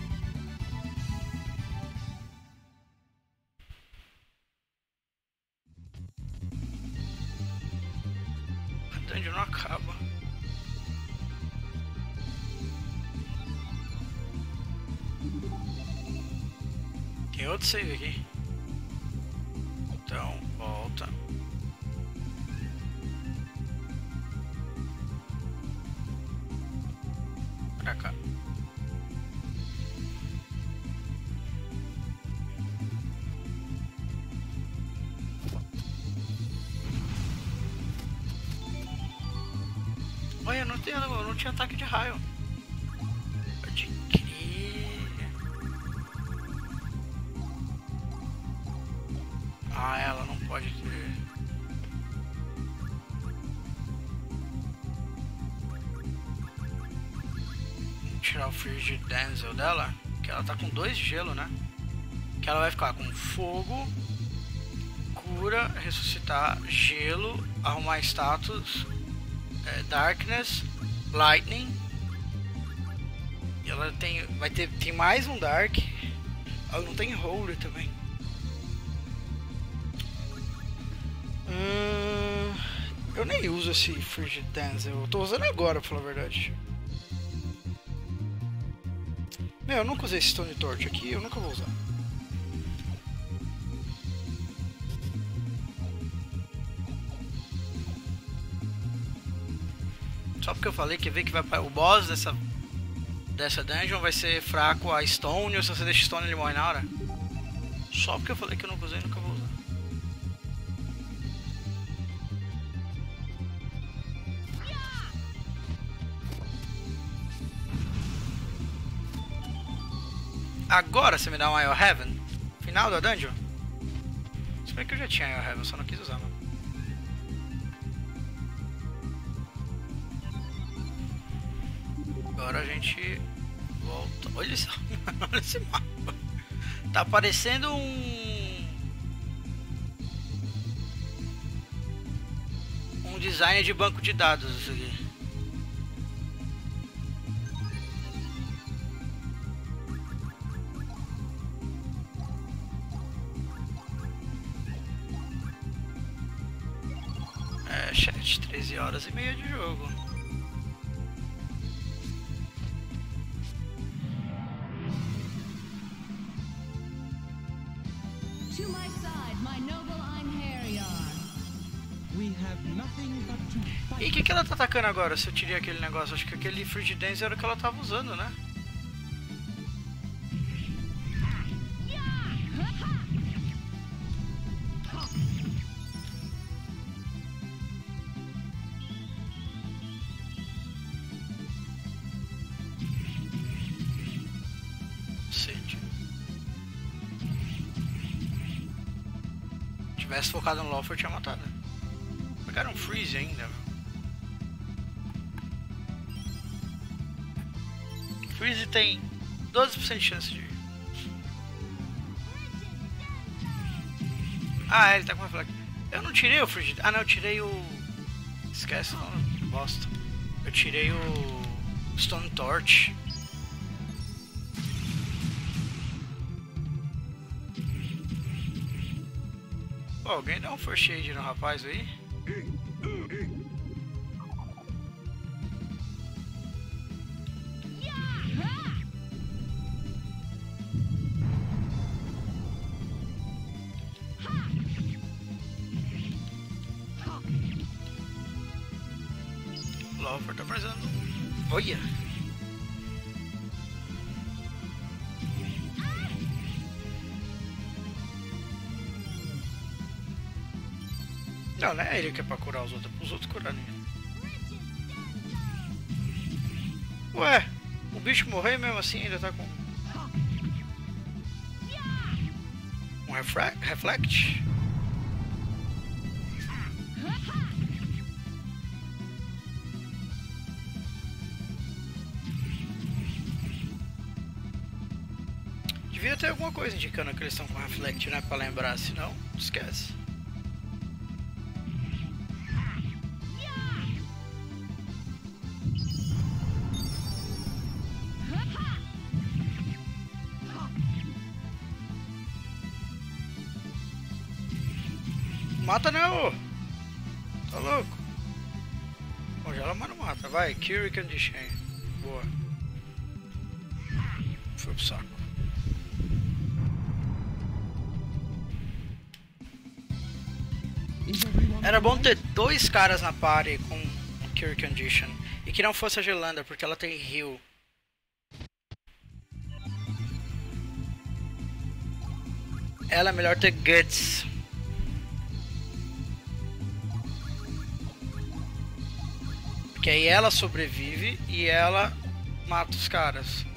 A: A dungeon não acaba. Tem outro save aqui. Então, volta. Pra cá. Olha, eu não, tenho, eu não tinha ataque de raio. Pode crer. Ah, ela não pode ter. Vamos tirar o Frigid Damsel dela, que ela tá com dois de gelo, né? Que ela vai ficar com fogo, cura, ressuscitar, gelo, arrumar status, é, darkness, lightning. E ela tem, vai ter, tem mais um dark. Ela não tem holy também. Hum, eu nem uso esse Frigid Dance, eu tô usando agora, pra falar a verdade. Meu, eu nunca usei esse Stone Torch aqui, eu nunca vou usar. porque eu falei que ver que vai pra... o boss dessa dessa dungeon vai ser fraco a Stone, ou se você deixa Stone ele morre na hora. Só porque eu falei que eu nunca usei, nunca vou usar. Agora você me dá um Isle of Heaven? Final da dungeon? Se bem que eu já tinha Isle of Heaven, só não quis usar, mano. Agora a gente volta. Olha isso, olha esse mapa. Tá parecendo um um design de banco de dados isso aqui. É, chat, treze horas e meia de jogo.
B: To my side, my noble Einherjar.
D: We have nothing but to fight.
A: E o que, que ela tá atacando agora? Se eu tirei aquele negócio, acho que aquele Frigid Dance era o que ela tava usando, né? Sede. Se tivesse focado no Lawford, tinha matado. Pegaram um freeze ainda, meu. Freeze tem doze por cento de chance de... Ah, ele tá com reflexo. Eu não tirei o Frigid... Ah, não, eu tirei o... Esquece, não, que bosta. Eu tirei o... Stone Torch. Pô, alguém dá um First Aid no rapaz aí? Lover tá precisando. Olha! Não, não é ele que é pra curar os outros, é pros outros curarem. Ué, o bicho morreu e mesmo assim ainda tá com... Um refra- reflect? Devia ter alguma coisa indicando que eles estão com reflect, né? Pra lembrar, senão esquece. Mata não! Tá louco? Congela, mas não mata. Vai, Cure Condition. Boa. Foi pro saco.
D: Is everyone
A: Era bom ter dois caras na party com Cure Condition. E que não fosse a Gelanda, porque ela tem heal. Ela é melhor ter Guts. Que aí ela sobrevive e ela mata os caras.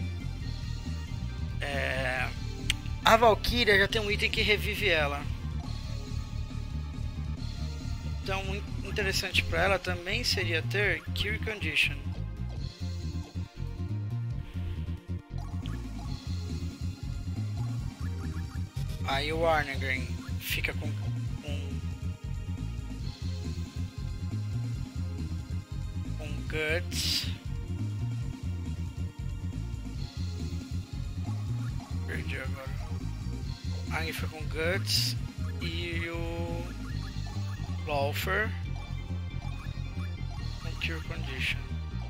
A: É... A Valkyria já tem um item que revive ela. Então, interessante pra ela também seria ter Cure Condition. Aí o Arnegren fica com um com Guts. Perdi agora. Aí fica com Guts e o Lawfer com Cure Condition.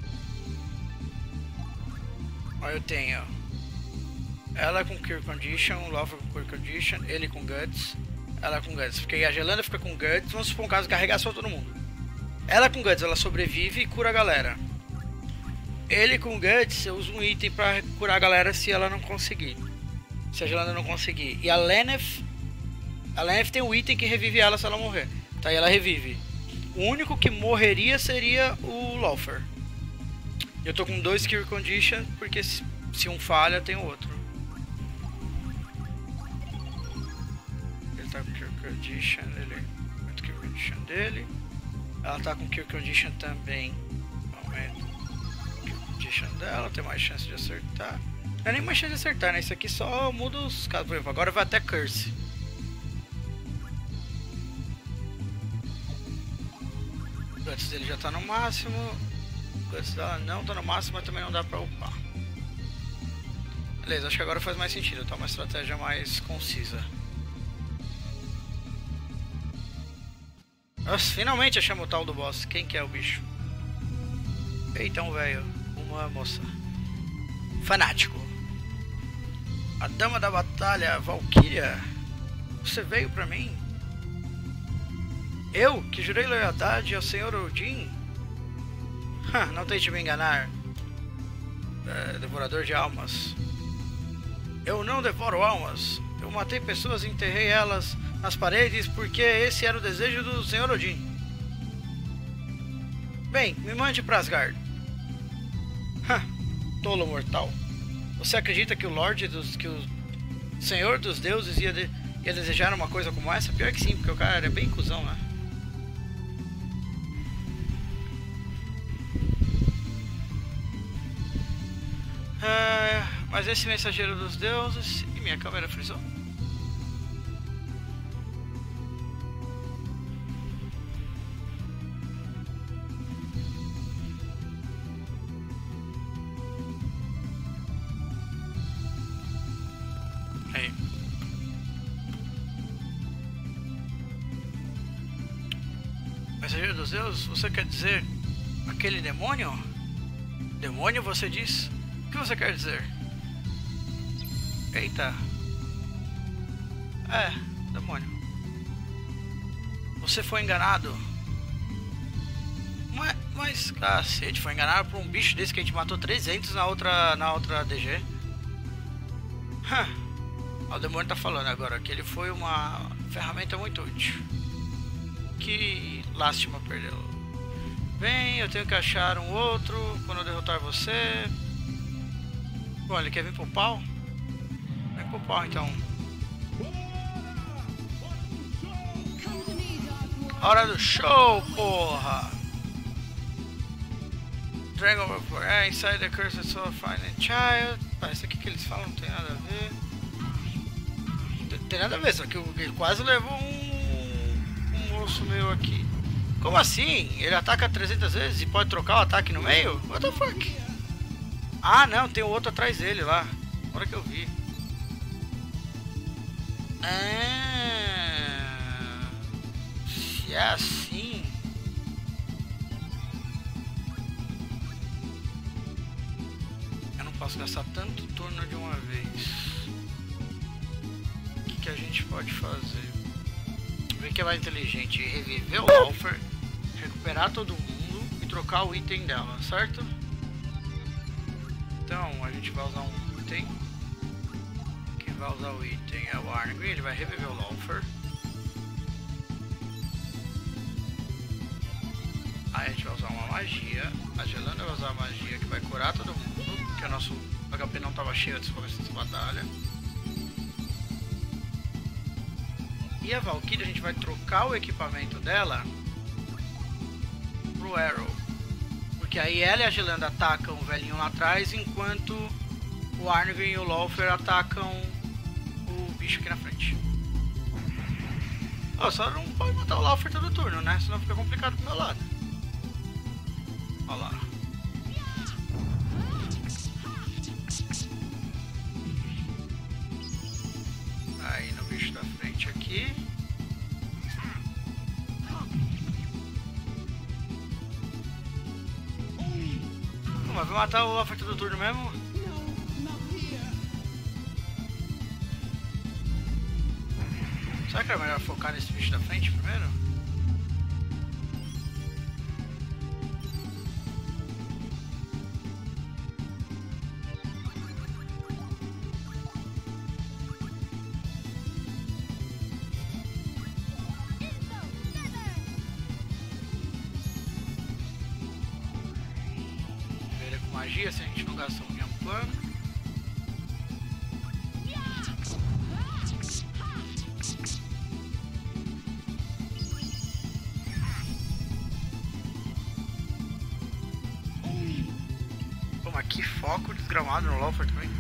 A: Aí eu tenho ela com Cure Condition, o Lawfer com Cure Condition, ele com Guts, ela com Guts. Porque a Gelanda fica com Guts, vamos supor um caso carregar só todo mundo. Ela com Guts, ela sobrevive e cura a galera. Ele com Guts, eu uso um item pra curar a galera se ela não conseguir. Se a Gelanda não conseguir. E a Lenneth, a Lenneth tem um item que revive ela se ela morrer. Tá, e ela revive. O único que morreria seria o Lawfer. Eu tô com dois Cure Condition, porque se, se um falha, tem o outro. Ele tá com Cure Condition, ele... Aumenta o Cure Condition dele. Ela tá com Cure Condition também. Aumenta o Cure Condition dela, tem mais chance de acertar. Não é nem mais chance de acertar, né? Isso aqui só muda os casos. Por exemplo, agora vai até Curse. O Guts dele já tá no máximo. O Guts dela não tá no máximo, mas também não dá pra upar. Beleza, acho que agora faz mais sentido. Tá uma estratégia mais concisa. Nossa, finalmente achamos o tal do boss. Quem que é o bicho? Eita, um velho. Uma moça. Fanático. A dama da batalha, Valkyria. Você veio pra mim? Eu, que jurei lealdade ao senhor Odin? Não tente me enganar. É, devorador de almas. Eu não devoro almas. Eu matei pessoas e enterrei elas nas paredes porque esse era o desejo do senhor Odin. Bem, me mande pra Asgard. Tolo mortal. Você acredita que o Lorde dos... que o Senhor dos Deuses ia, de, ia desejar uma coisa como essa? Pior que sim, porque o cara é bem cuzão, né? É, mas esse mensageiro dos deuses... E minha câmera frisou? Aí. Mensageiro dos deuses? Você quer dizer aquele demônio? Demônio, você diz? O que você quer dizer? Eita. É, demônio. Você foi enganado. Mas, mas cacete, foi enganado por um bicho desse que a gente matou trezentos na outra, na outra D G. Hã. O demônio tá falando agora que ele foi uma ferramenta muito útil. Que lástima perdê-lo. Bem, eu tenho que achar um outro quando eu derrotar você. Bom, ele quer vir pro pau? Vem pro pau então. Hora do show, porra! Dragon é, inside the cursed soul finding child. Parece aqui que eles falam não tem nada a ver. Tem, tem nada a ver, só que ele quase levou um, um moço meu aqui. Como assim? Ele ataca trezentas vezes e pode trocar o ataque no meio? What the fuck? Ah não, tem o outro atrás dele lá. Agora que eu vi. Ah, se é assim. Eu não posso gastar tanto turno de uma vez. O que, que a gente pode fazer? Ver que é mais inteligente. Reviver o Lawfer, recuperar todo mundo e trocar o item dela, certo? Então a gente vai usar um item. Quem vai usar o item é o Arngrim, ele vai reviver o Lawfer. Aí a gente vai usar uma magia. A Gelanda vai usar a magia que vai curar todo mundo, porque o nosso H P não estava cheio antes de começar essa batalha. E a Valkyria, a gente vai trocar o equipamento dela pro Arrow. Porque aí ela e a Gelanda atacam o velhinho lá atrás, enquanto o Arngrim e o Lawfer atacam o bicho aqui na frente. Oh, só não pode matar o Lawfer todo turno, né? Senão fica complicado pro meu lado. Olha lá. Aí no bicho da frente aqui. Mas vai matar o Lawfer todo turno mesmo? Será que é melhor focar nesse bicho da frente primeiro? magia se a gente não gasta um mesmo plano. Pô, mas que foco desgramado no Lofer também.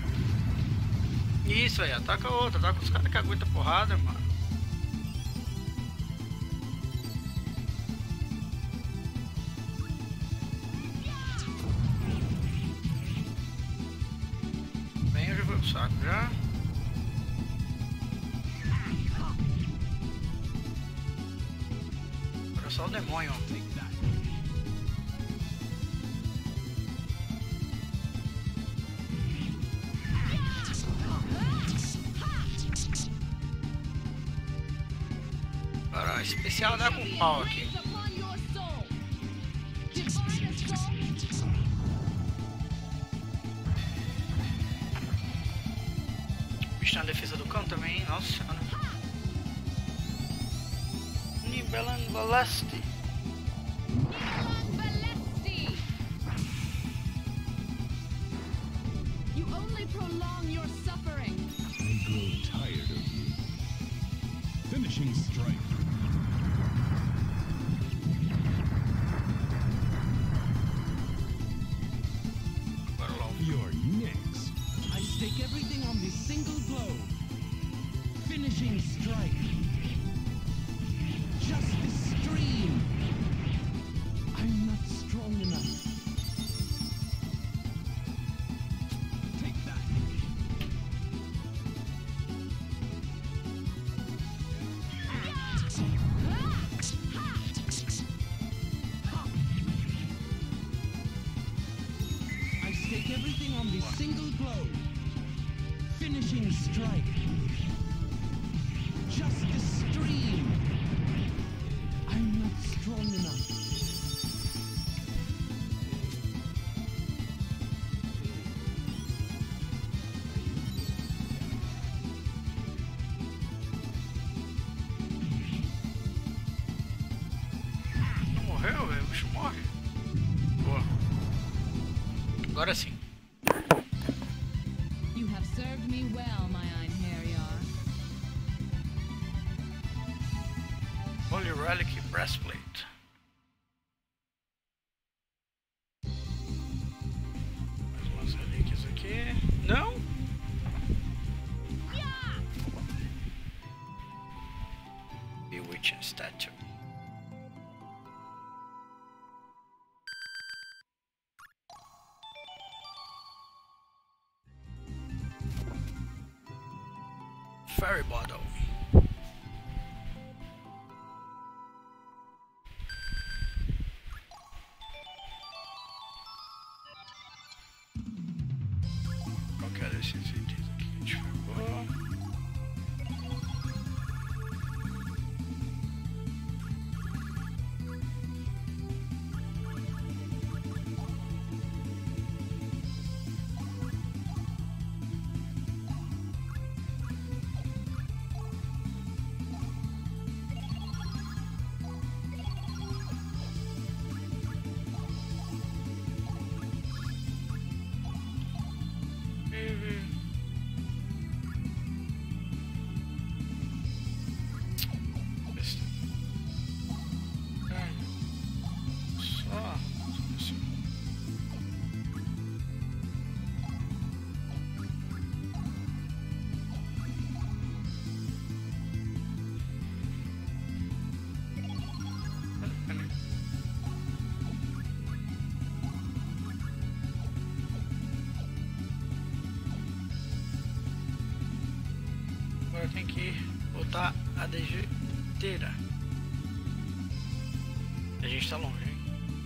A: Isso aí, ataca outro, ataca os caras que aguentam porrada, mano. Bem, eu já vou pro saco já. Agora só o demônio, ó. Agora, especial dá com pau aqui. Bicho na defesa do cão também, hein? Nossa senhora. Nibelan Valesti.
B: You only prolong your suffering.
C: I grow tired of you. Finishing strike. You're next.
D: I stake everything on this single blow. Finishing strike. Justice stream. I'm not strong enough. Take that. I stake everything on this single blow. Finishing strike. Justice stream. I'm not strong enough.
A: Não morreu, velho? O bicho morre. Boa. Agora sim.
B: You have served me well, my Einherjar.
A: Holy Relic Breastplate. Mais umas relíquias aqui. Não? Bewitching Statue. Fairy Bottle. Qual que era esses itens aqui que a gente pegou? Agora tem que botar a D G inteira. A gente tá longe, hein?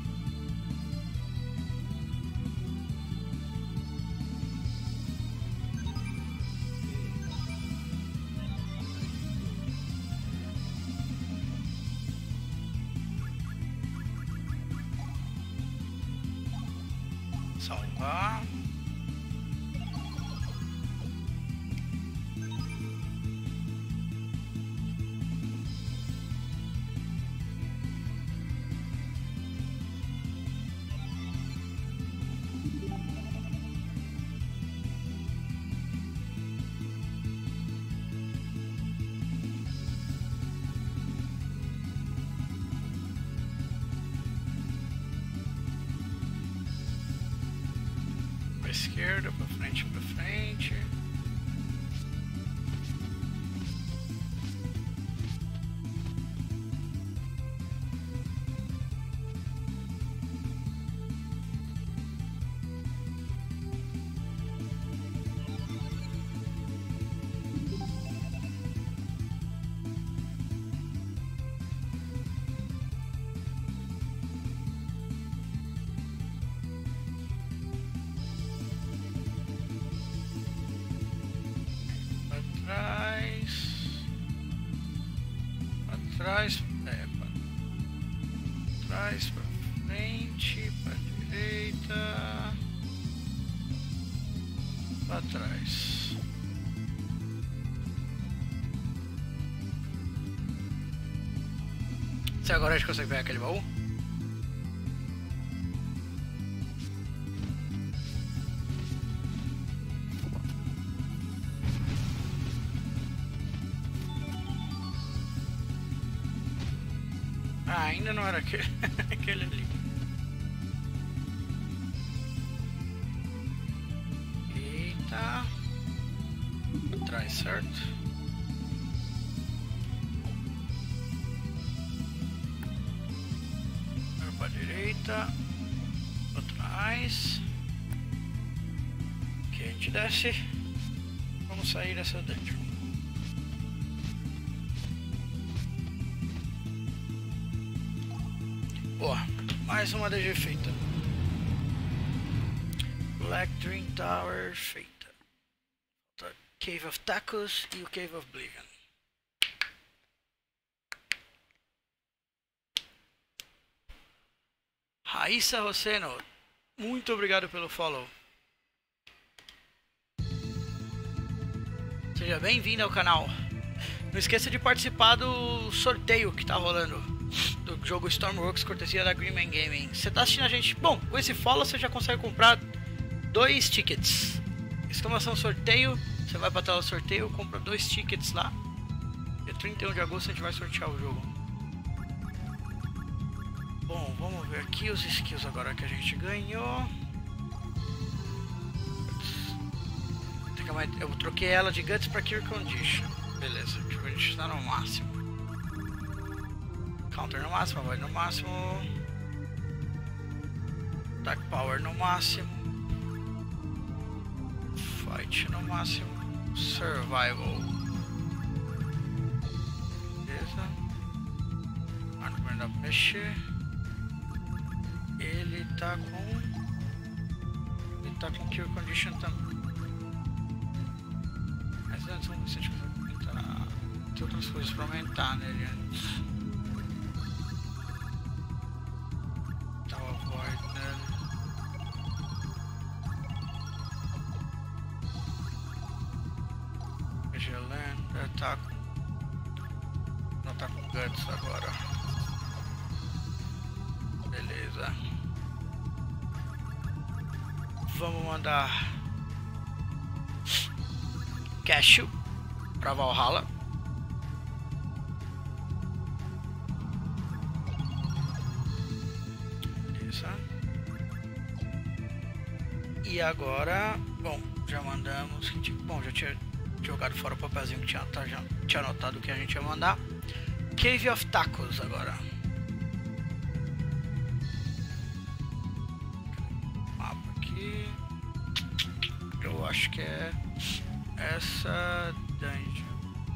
A: Salvar. esquerda, pra frente, pra frente. Trás, é, pra trás, pra frente, pra direita, pra trás. Se agora a gente consegue pegar aquele baú? Ah, ainda não era aquele, aquele ali. Eita. Atrás, certo? Agora pra direita. Atrás. Aqui a gente desce. Vamos sair dessa dungeon. Boa, mais uma D G feita. Black Dream Tower feita. Cave of Tacos e o Cave of Oblivion. Raíssa Rosseno, muito obrigado pelo follow. Seja bem-vindo ao canal. Não esqueça de participar do sorteio que tá rolando do jogo Stormworks, cortesia da Greenman Gaming. Você tá assistindo a gente? Bom, com esse follow você já consegue comprar dois tickets. Exclamação sorteio, você vai pra tela do sorteio, compra dois tickets lá. Dia trinta e um de agosto a gente vai sortear o jogo. Bom, vamos ver aqui os skills agora que a gente ganhou. Eu troquei ela de Guts pra Cure Condition. Beleza, Cure Condition tá no máximo. Counter no máximo, Avoid no máximo. Attack Power no máximo. Fight no máximo. Survival. Beleza. Arma não dá pra mexer. Ele tá com... Ele tá com Cure Condition também. Mas antes vamos ver se a gente consegue aumentar. Tem outras coisas pra aumentar nele antes. Tá o Avoid nele. Gelenda tá com... Não tá com Guts agora. Beleza. Vamos mandar Cashew pra Valhalla. Beleza. E agora, bom, já mandamos. Bom, já tinha jogado fora o papelzinho que tinha, tá, já tinha anotado o que a gente ia mandar. Cave of Tacos agora. Mapa aqui. Eu acho que é essa dungeon.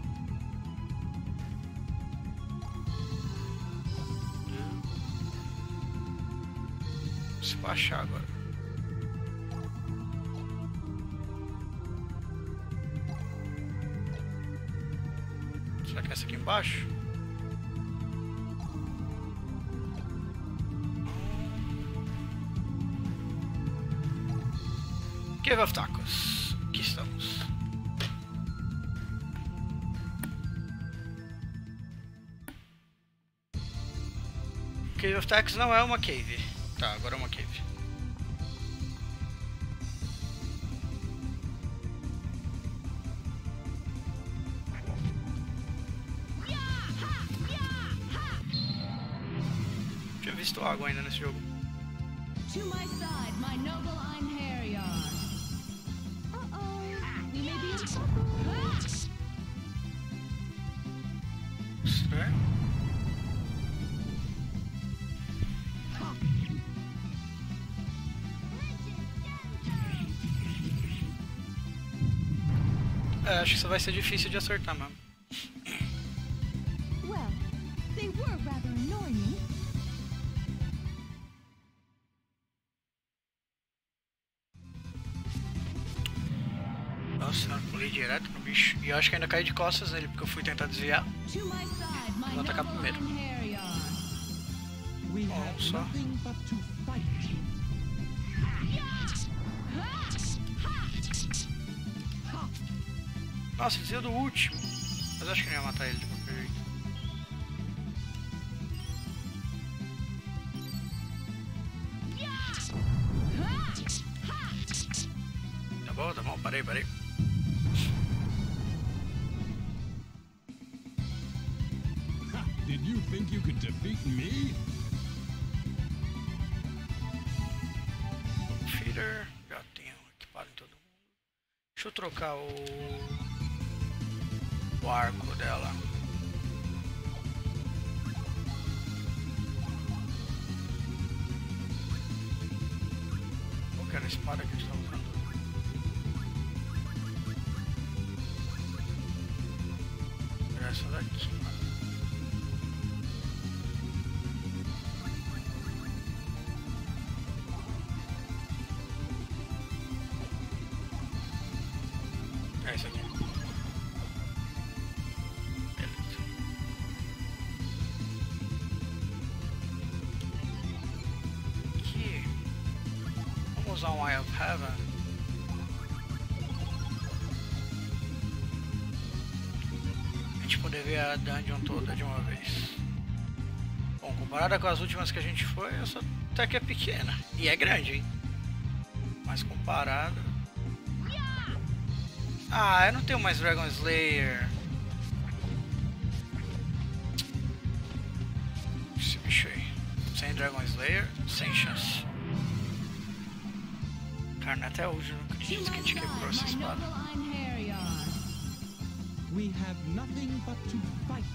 A: Se baixar agora. Será que é essa aqui embaixo? Cave of Tacos. Aqui estamos. Cave of Tacos não é uma cave. Tá, agora é uma cave. Tinha visto água ainda nesse jogo.
B: To my side, my noble Einherjar.
A: É, acho que isso vai ser difícil de acertar mesmo.
B: Well, they were rather annoying.
A: Nossa, eu pulei direto no bicho. E eu acho que ainda caí de costas nele, porque eu fui tentar desviar.
B: To my side, my
A: Vou atacar
B: noble
A: primeiro.
B: Einherjar.
D: We
A: Oh,
D: have
A: so-
D: nothing but to fight.
A: Nossa, desviou do último. Mas eu acho que não ia matar ele de qualquer jeito. Tá bom, tá bom, parei, parei.
C: Ha! Did you think you could defeat me?
A: Feeder, já tenho equipado em todo mundo. Deixa eu trocar o, o arco dela. Qual que era a espada que a gente tá usando? Era essa daqui, mano. É isso aqui. Beleza. Aqui. Vamos usar um Eye of Heaven. A gente poder ver a dungeon toda de uma vez. Bom, comparada com as últimas que a gente foi, essa até que é pequena. E é grande, hein? Mas comparada. Ah, eu não tenho mais Dragon Slayer. Esse bicho aí. Sem Dragon Slayer, sem chance. Cara, até hoje eu não
B: To
A: acredito que a
B: my
A: gente
B: side,
A: quebrou essa
B: my
A: espada.
B: noble Einherjar.
D: We have nothing but to fight.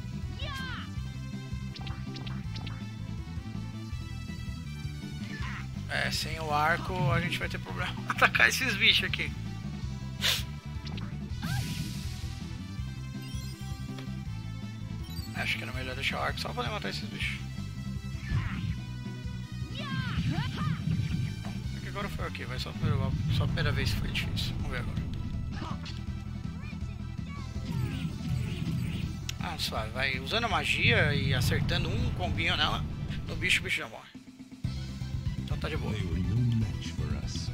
A: É, sem o arco a gente vai ter problema atacar esses bichos aqui. Acho que era melhor deixar o arco só pra poder matar esses bichos. É que agora foi ok, vai só a primeira, só a primeira vez que foi difícil. Vamos ver agora. Ah, suave, vai usando a magia e acertando um combinho nela, no bicho, o bicho já morre. Então tá de boa.
C: They were no match for us.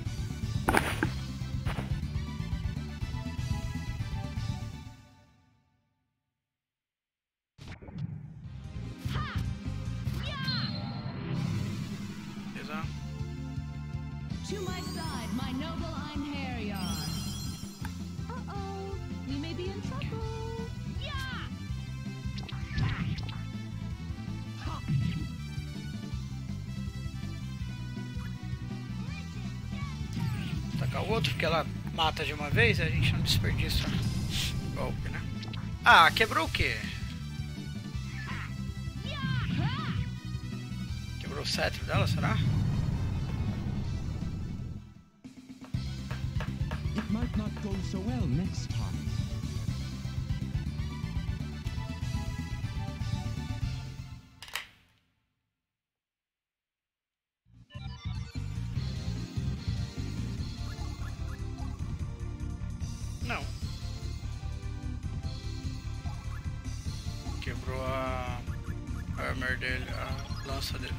A: Beleza?
B: To my side, my noble Einherjar. Uh-oh, we may be in trouble.
A: Tacar o outro, porque ela mata de uma vez e a gente não desperdiça golpe, né? Ah, quebrou o quê? Quebrou o cetro dela, será?
D: It might not go so well next time.
A: Não. Quebrou a armor dele, a lança dele.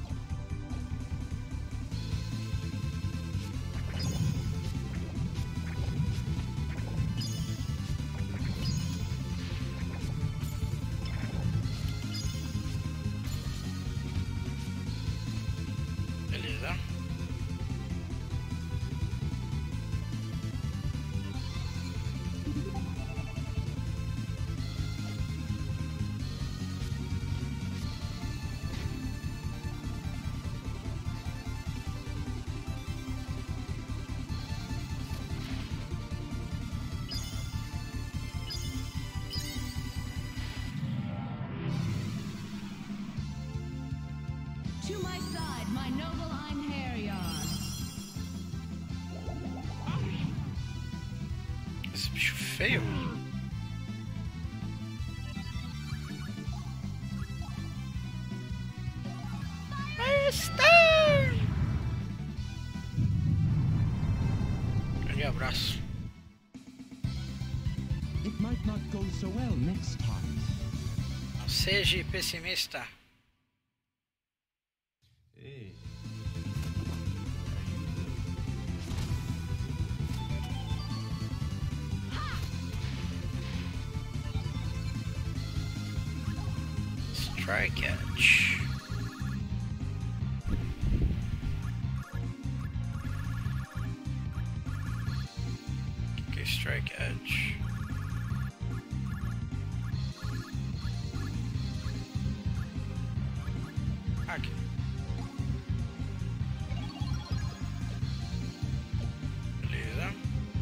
A: Beleza.
B: To my side, my noble Einherjar.
A: Esse bicho feio. Grande abraço.
D: It might not go so well next time.
A: Não seja pessimista.
C: Hey.
A: Strike Edge. Okay, Strike Edge. Aqui. Beleza.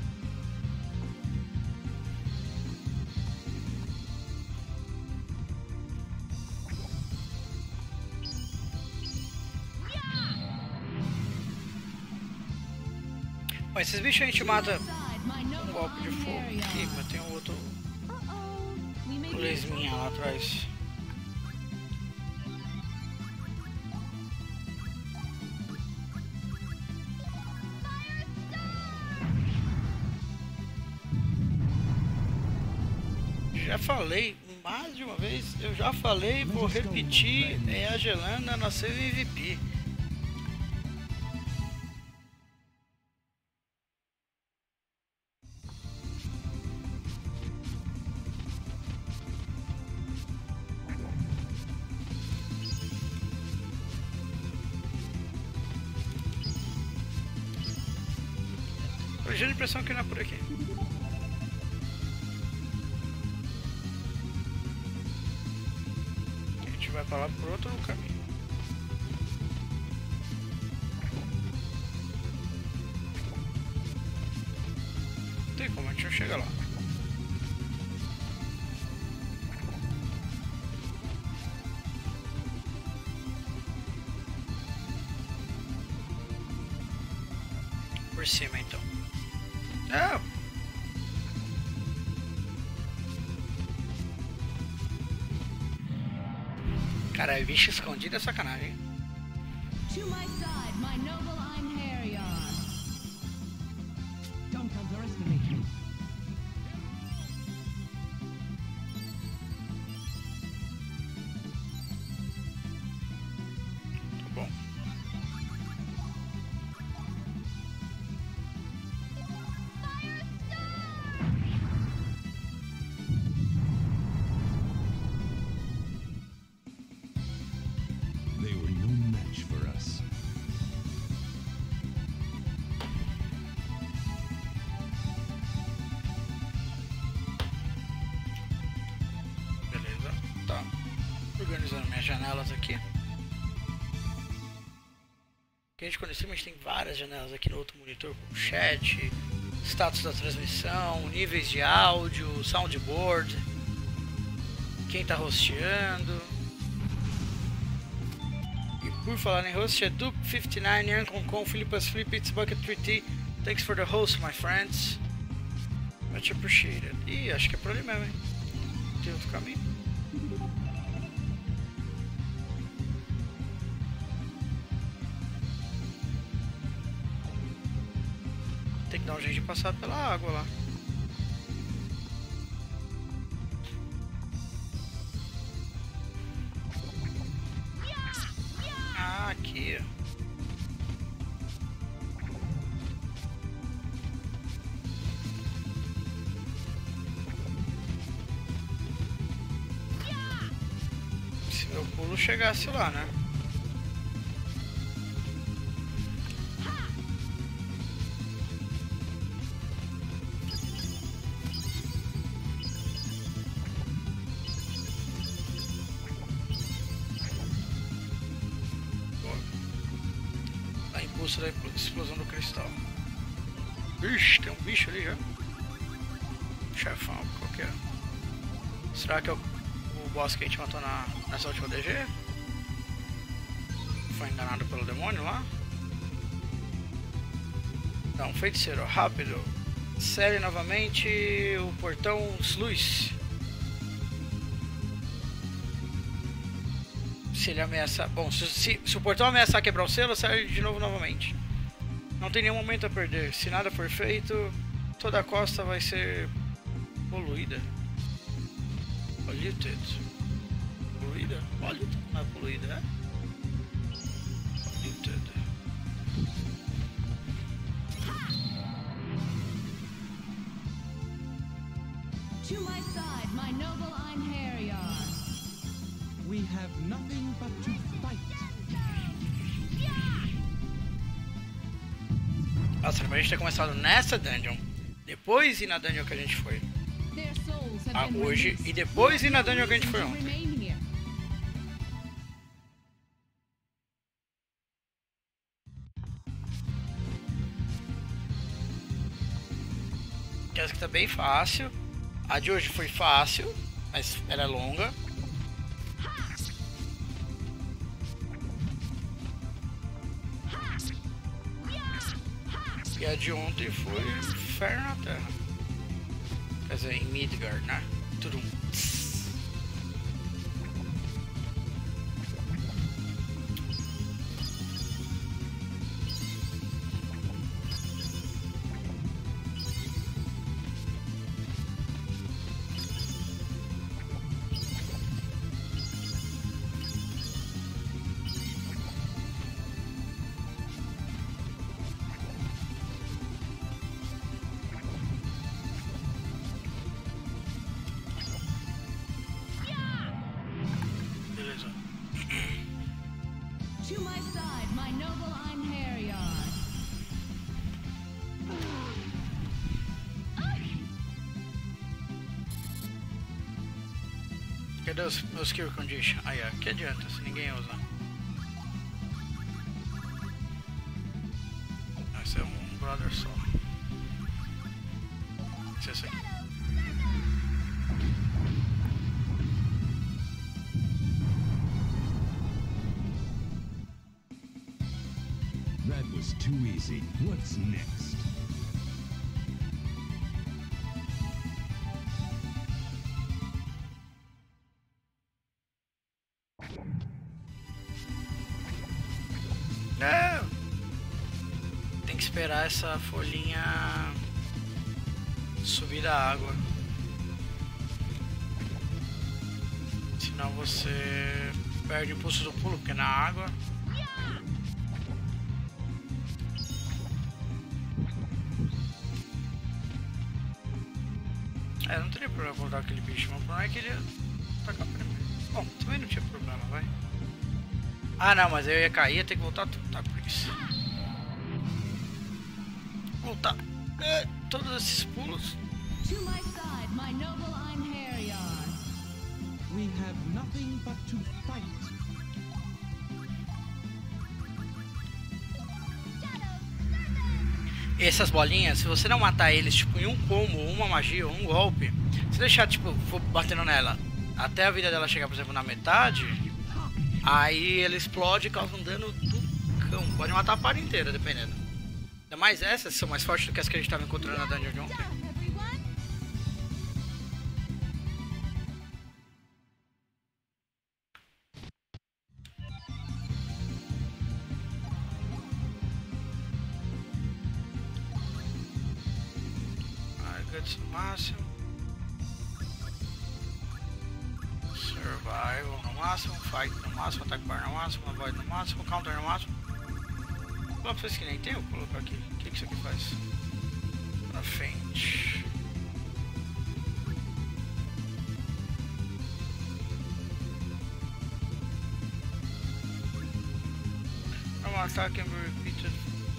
A: Bom, esses bichos a gente mata um golpe de fogo aqui, mas tem um outro lesminha lá atrás. Já falei mais de uma vez, eu já falei, vou repetir, é a Gelana, nossa M V P. Tô de impressão que não é por aqui. A gente vai pra lá por outro caminho. Não tem como, a gente não chega lá. Por cima então. Não! Caralho, bicho escondido é sacanagem.
B: To my side, my noble Einherjar.
D: Don't underestimate me.
A: Tá bom.
C: They were no match for us.
A: Beleza, tá. Organizando minhas janelas aqui. Que a gente conheceu, mas tem várias janelas aqui no outro monitor, com chat, status da transmissão, níveis de áudio, soundboard, quem tá hosteando. E por falar em host, é Duke cinquenta e nove, Ian Concon, Philippas Flip, It's Bucket três T. Thanks for the host, my friends. Much appreciated. Ih, acho que é por ali mesmo, hein? Tem outro caminho? Tem que dar um jeito de passar pela água lá. Ah, aqui, ó. Se meu pulo chegasse lá, né? Dá impulso da explosão do cristal. Ixi, tem um bicho ali já. Chefão, qual que é? Será que é o, o boss que a gente matou na, nessa última D G? Foi enganado pelo demônio lá? Não, feiticeiro, rápido. Série novamente o portão Sluice. Se ele ameaçar... Bom, se, se, se o portão ameaçar quebrar o selo, sai de novo novamente. Não tem nenhum momento a perder. Se nada for feito, toda a costa vai ser poluída. Polluted. Poluída? Polluted? Não é poluída, é? Polluted.
B: To my side, my noble Einherjar.
D: We have nothing but to fight.
A: Nossa, a gente ter começado nessa dungeon, depois ir na dungeon que a gente foi
B: Their souls have
A: ah,
B: been
A: hoje
B: released.
A: e depois ir na dungeon que a gente
B: Reason
A: foi
B: to
A: ontem.
B: remain here.
A: Essa que tá bem fácil. A de hoje foi fácil, mas ela é longa. E a de ontem foi Inferno na Terra. Quer dizer, em Midgard, né? Tudo. Beleza.
B: To my side, my noble Einherjar.
A: Cadê os meus Skill Condition? Aí, ó. Que adianta se ninguém usa? Esse é um brother só. Esse é esse aqui.
C: That was too easy. What's next?
A: É. Tem que esperar essa folhinha subir da água. Senão você perde o impulso do pulo, porque na água. É, não teria problema voltar aquele bicho, mas o problema é que ele ia tacar primeiro. Bom, também não tinha problema, vai. Ah não, mas eu ia cair, ia ter que voltar tudo, tá por isso. Voltar. É, todos esses pulos.
B: To my side, my noble Einherjar.
D: We have nothing but to fight.
A: Essas bolinhas, se você não matar eles tipo em um combo, uma magia ou um golpe, se deixar tipo, for batendo nela até a vida dela chegar, por exemplo, na metade, aí ele explode e causa um dano do cão. Pode matar a party inteira, dependendo. Ainda mais essas são mais fortes do que as que a gente estava encontrando na dungeon de ontem. Guts no máximo. Survival no máximo. Fight no máximo. Ataque bar no máximo. Avoid no máximo. Counter no máximo. Vou pra que nem tem, eu vou colocar aqui. O que, que isso aqui faz? Pra frente. Um attack can be repeated.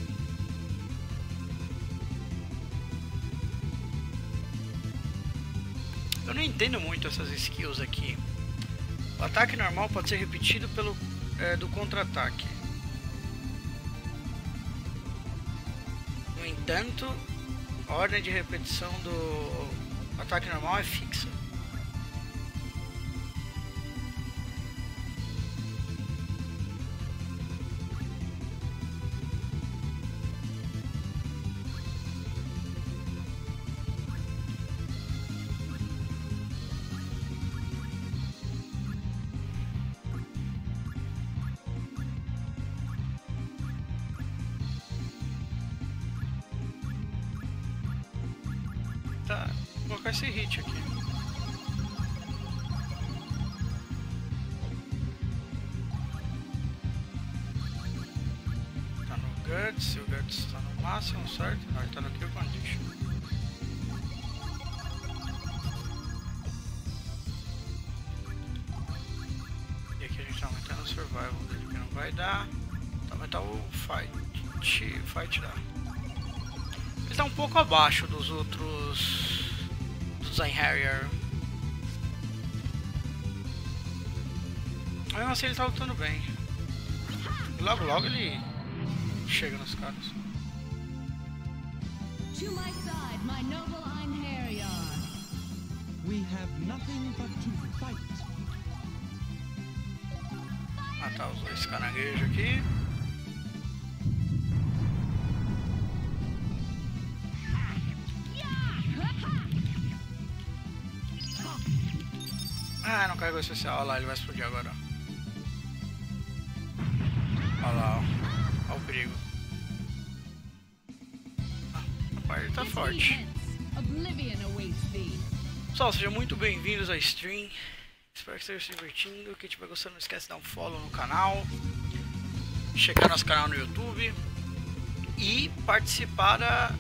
A: Eu não entendo muito essas skills aqui. O ataque normal pode ser repetido pelo é, do contra-ataque. No entanto, a ordem de repetição do ataque normal é fixa. tentar colocar esse hit aqui. Tá no Guts, o Guts tá no máximo, certo? Não, ele tá no Kill Condition. E aqui a gente tá aumentando o Survival dele, que não vai dar. Tá aumentar o Fight. Fight dá. Ele tá um pouco abaixo dos outros do Einherjar. Mas mesmo assim ele tá lutando bem. E logo logo ele chega nos caras.
B: To my side, my noble Einherjar.
D: We have nothing but to fight.
A: Matar os dois caranguejos aqui. Ah, não carregou especial. Olha lá, ele vai explodir agora. Olha lá, ó. Olha o perigo. Ah, rapaz, ele tá forte.
B: Oblivion awaits thee.
A: Pessoal, sejam muito bem-vindos à stream. Espero que esteja se divertindo. Quem estiver gostando, não esquece de dar um follow no canal. Checar nosso canal no YouTube. E participar da...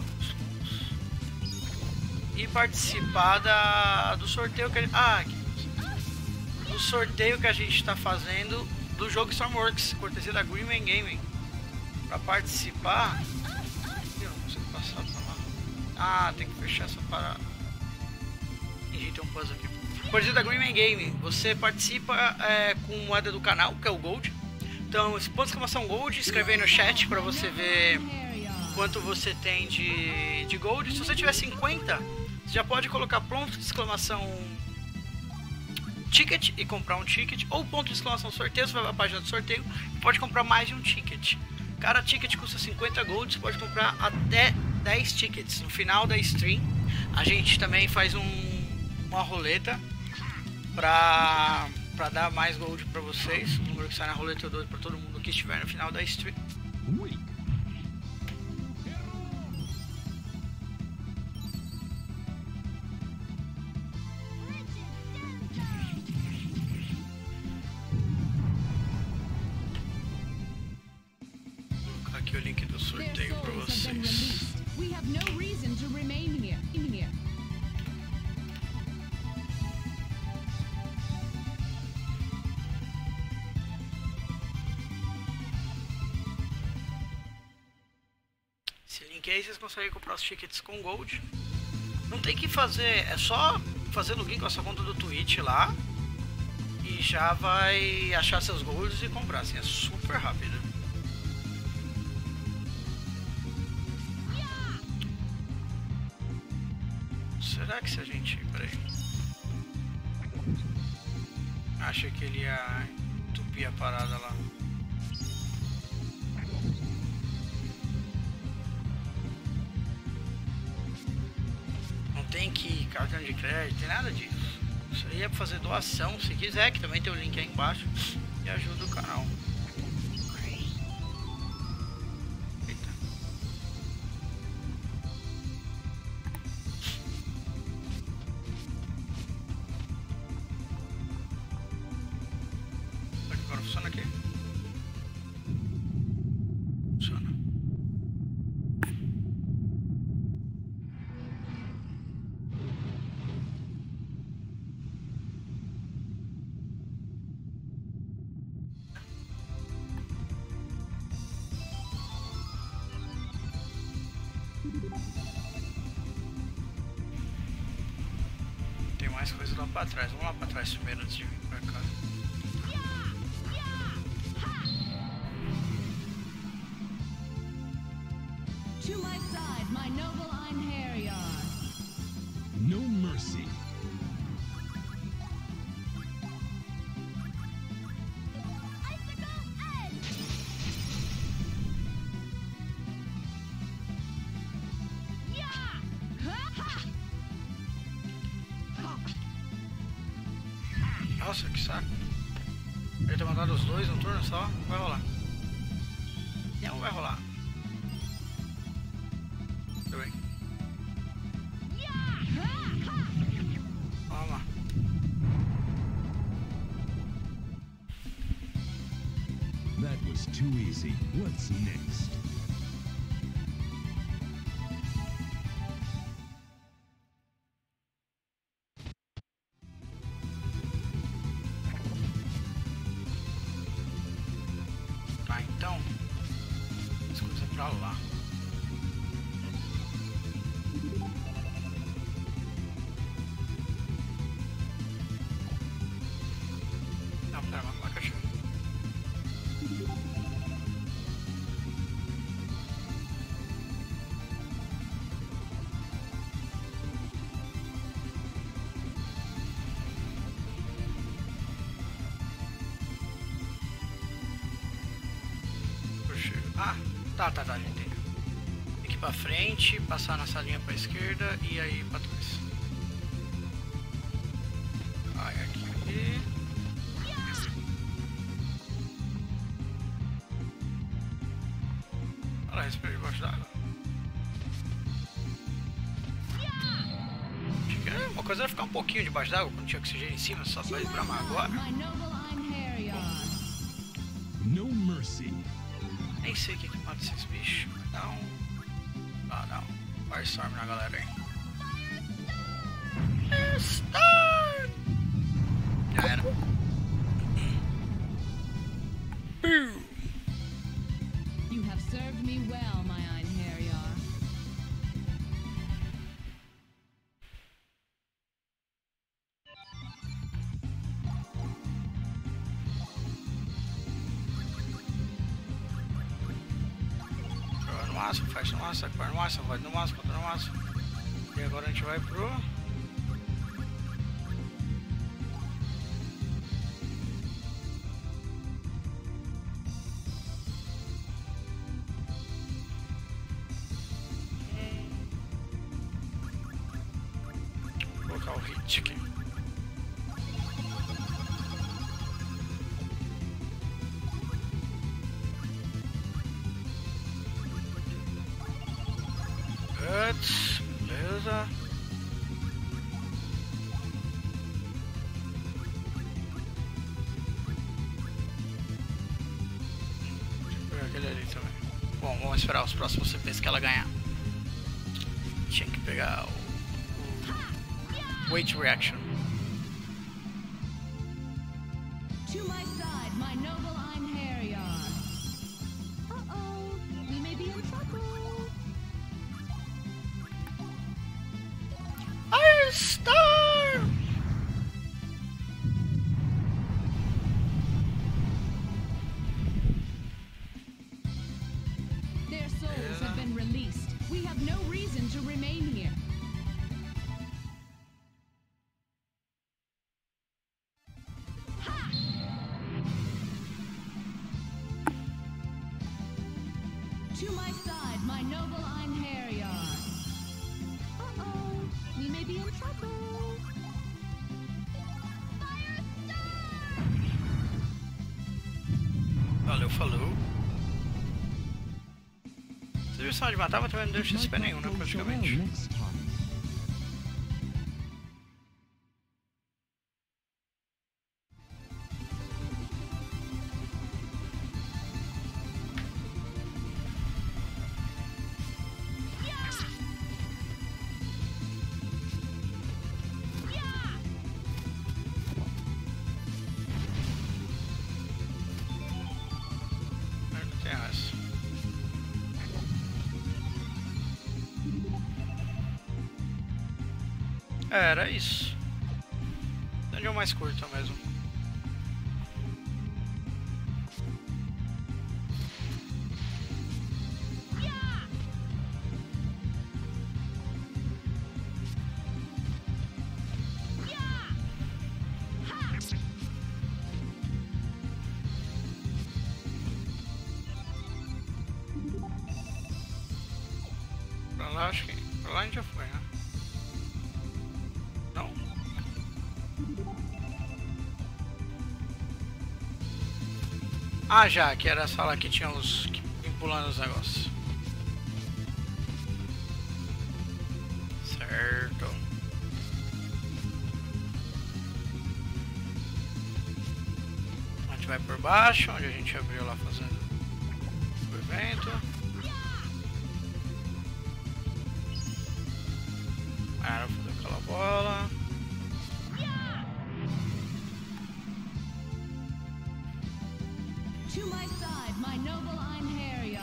A: E participar da... do sorteio que a gente... Ah, aqui. Do sorteio que a gente está fazendo do jogo Stormworks, cortesia da Greenman Gaming. Para participar... Eu não consigo passar pra lá. Ah, tem que fechar essa parada. Ih, tem um puzzle aqui. Cortesia da Greenman Gaming. Você participa é, com moeda do canal, que é o Gold. Então, esse ponto de exclamação Gold, escreve aí no chat para você ver quanto você tem de, de Gold. Se você tiver cinquenta, você já pode colocar ponto de exclamação Ticket e comprar um ticket, ou ponto de exclamação sorteio, você vai para a página do sorteio e pode comprar mais de um ticket. Cada ticket custa cinquenta gold, você pode comprar até dez tickets. No final da stream, a gente também faz um, uma roleta para para dar mais gold para vocês. O número que sai na roleta eu dou para todo mundo que estiver no final da stream.
C: Wait.
A: Aqui o link do
B: Their
A: sorteio para
B: souls have been
A: vocês.
B: released. We have no reason to remain here. In here.
A: Esse link aí vocês conseguem comprar os tickets com gold. Não tem que fazer, é só fazer login com a sua conta do Twitch lá e já vai achar seus golds e comprar, assim, é super rápido. Será que se a gente... Peraí. Achei que ele ia entupir a parada lá. Não tem que cartão de crédito, tem nada disso. Isso aí é pra fazer doação, se quiser, que também tem o link aí embaixo. E ajuda o canal. Eita. Agora funciona aqui? Funciona. Tem mais coisa lá pra trás. Vamos lá pra trás primeiro antes de vir pra cá.
B: To my side, my noble Einherjar.
C: No mercy.
A: Nossa, que saco. Ele ter mandado os dois no turno só, não vai rolar. Não vai rolar. Tudo bem.
C: too easy. What's next?
A: Tá, então. As coisas pra lá. Não, pera, uma uma caixa. Puxa. Ah, tá, tá, tá, já entendi. Aqui pra frente, passar na salinha pra esquerda e aí pra trás. Ai, aqui. Olha lá, respira debaixo d'água. Achei que uma coisa era ficar um pouquinho debaixo d'água quando tinha oxigênio em cima, só
B: To
A: pra
B: my
A: esbramar
B: side,
A: agora.
B: my noble Einherjar.
C: No mercy.
A: Nem sei o que que mata esses bichos. Não. Ah, não. Firestorm na galera aí. Firestorm! Já era. Piu!
B: You have served me well, my Einherjar.
A: Joga no máximo, fecha no máximo, saca no máximo, vai no máximo, contra no máximo. E agora a gente vai pro... Vou colocar o hit aqui. Guts, beleza. Deixa eu pegar aquele ali também. Bom, vamos esperar os próximos C Ps que ela ganhar. Tinha que pegar o, o Weight Reaction.
B: To my side, my noble Einherjar. Uh-oh, we may be in trouble.
A: Firestorm!
B: Their souls
A: Yeah.
B: have been released. We have no reason to remain here. To my side, my noble Einherjar. Uh-oh, we may be in trouble.
A: Valeu, falou. Essa versão de matar, mas também não deu X P nenhum, né, praticamente.
C: Next time.
A: Não tem essa. É, era isso. Dungeon mais curta mesmo. Pra lá, acho que. Pra lá a gente já foi, né? Não? Ah, já, que era a sala que tinha os. Que empulando os negócios. Certo. A gente vai por baixo, onde a gente abriu lá fazendo. vento. Ah, vou fazer aquela bola.
B: To my side, my noble Einherjar.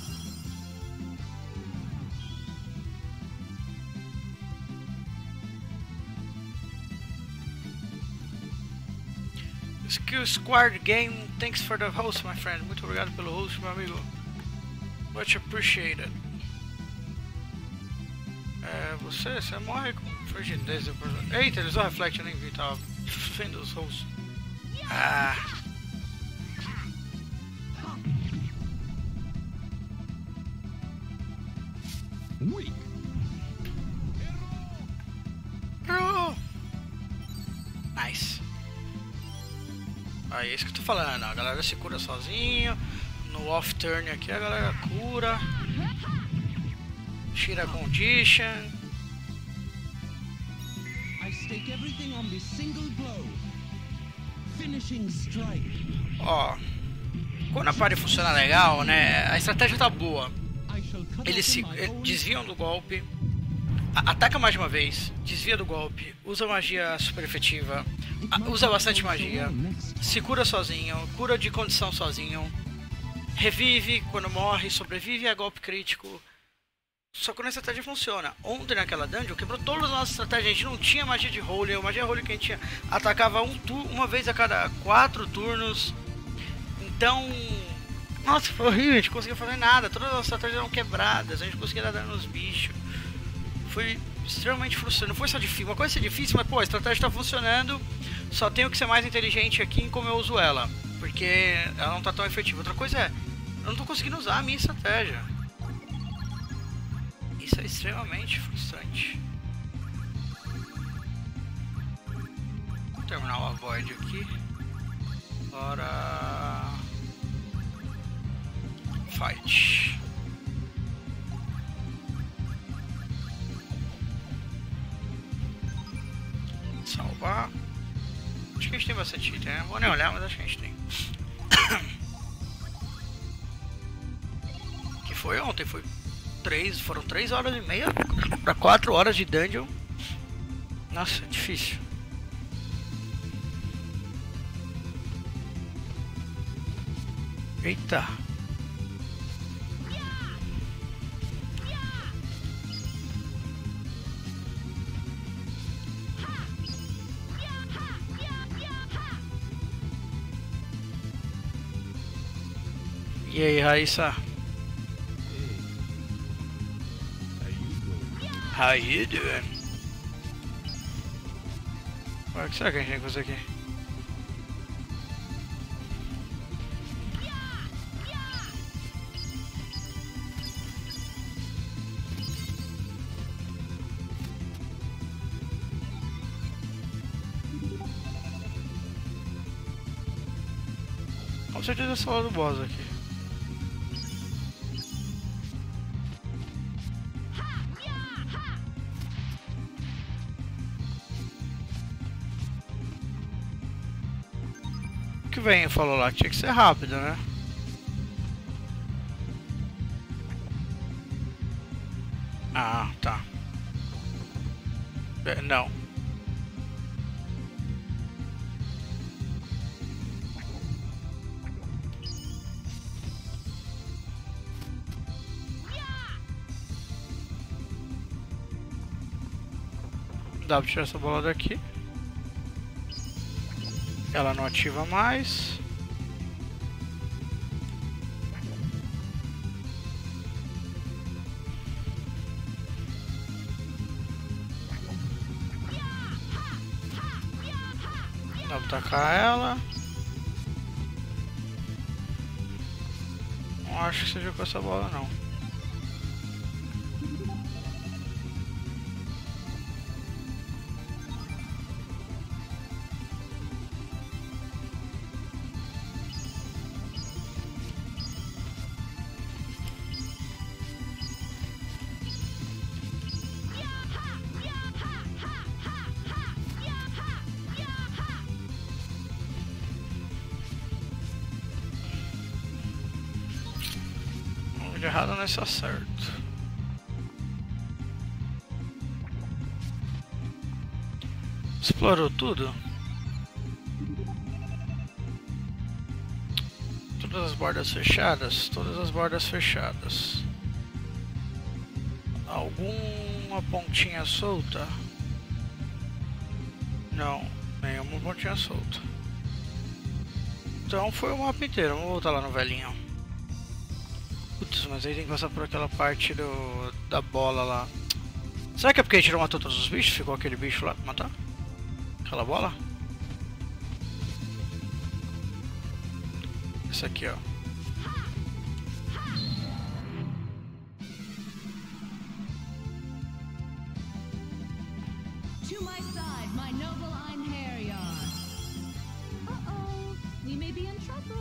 A: Skill Squad Game, thanks for the host, my friend. Muito obrigado pelo host, meu amigo. Much appreciated. É, você, você morre com frigidez. Eita, ele usou Reflect, eu nem vi, tava vendo os hosts. Ah.
C: Weak.
A: Errou. Nice. Aí, é isso que eu tô falando, a galera se cura sozinho. No off turn aqui a galera cura. Tira condition.
D: I stake everything on this single blow. Finishing strike.
A: Ó, quando a party funciona legal, né, a estratégia tá boa.
D: I shall cut
A: Eles
D: off
A: se
D: in my
A: eh,
D: own
A: desviam do golpe, a- ataca mais de uma vez, desvia do golpe, usa magia super efetiva, a- usa bastante magia, se cura sozinho, cura de condição sozinho, revive quando morre, sobrevive a golpe crítico. Só que quando a estratégia funciona. Ontem naquela dungeon quebrou todas as nossas estratégias. A gente não tinha magia de holy. A magia holy que a gente tinha atacava um tur uma vez a cada quatro turnos. Então, nossa, foi horrível. A gente não conseguia fazer nada. Todas as estratégias eram quebradas. A gente conseguia dar dano nos bichos. Foi extremamente frustrante. Não foi só difícil. Uma coisa é ser difícil, mas pô, a estratégia está funcionando. Só tenho que ser mais inteligente aqui em como eu uso ela. Porque ela não está tão efetiva. Outra coisa é, eu não estou conseguindo usar a minha estratégia. Isso é extremamente frustrante. Vou terminar o avoid aqui. Bora. Fight. Salvar. Acho que a gente tem bastante item, né? Vou nem olhar, mas acho que a gente tem. Que foi ontem, foi. Três, foram três horas e meia para quatro horas de dungeon. Nossa, é difícil. Eita. E aí, Raíssa? How you doing? Ué, o que será que a gente tem que fazer aqui? Com certeza é a sala do boss aqui. Que vem falou lá que tinha que ser rápido, né? Ah, tá. É, não. Dá pra tirar essa bola daqui. Ela não ativa mais. Dá pra tacar ela. Não acho que seja com essa bola não. de errado nesse acerto. Explorou tudo? Todas as bordas fechadas? Todas as bordas fechadas. Alguma pontinha solta? Não, nenhuma pontinha solta. Então foi o mapa inteiro. Vamos voltar lá no velhinho. Putz, mas aí tem que passar por aquela parte do, da bola lá. Será que é porque a gente não matou todos os bichos? Ficou aquele bicho lá pra matar? Aquela bola? Essa aqui, ó.
B: To my side, my noble Einherjar. Uh-oh, we may be in trouble.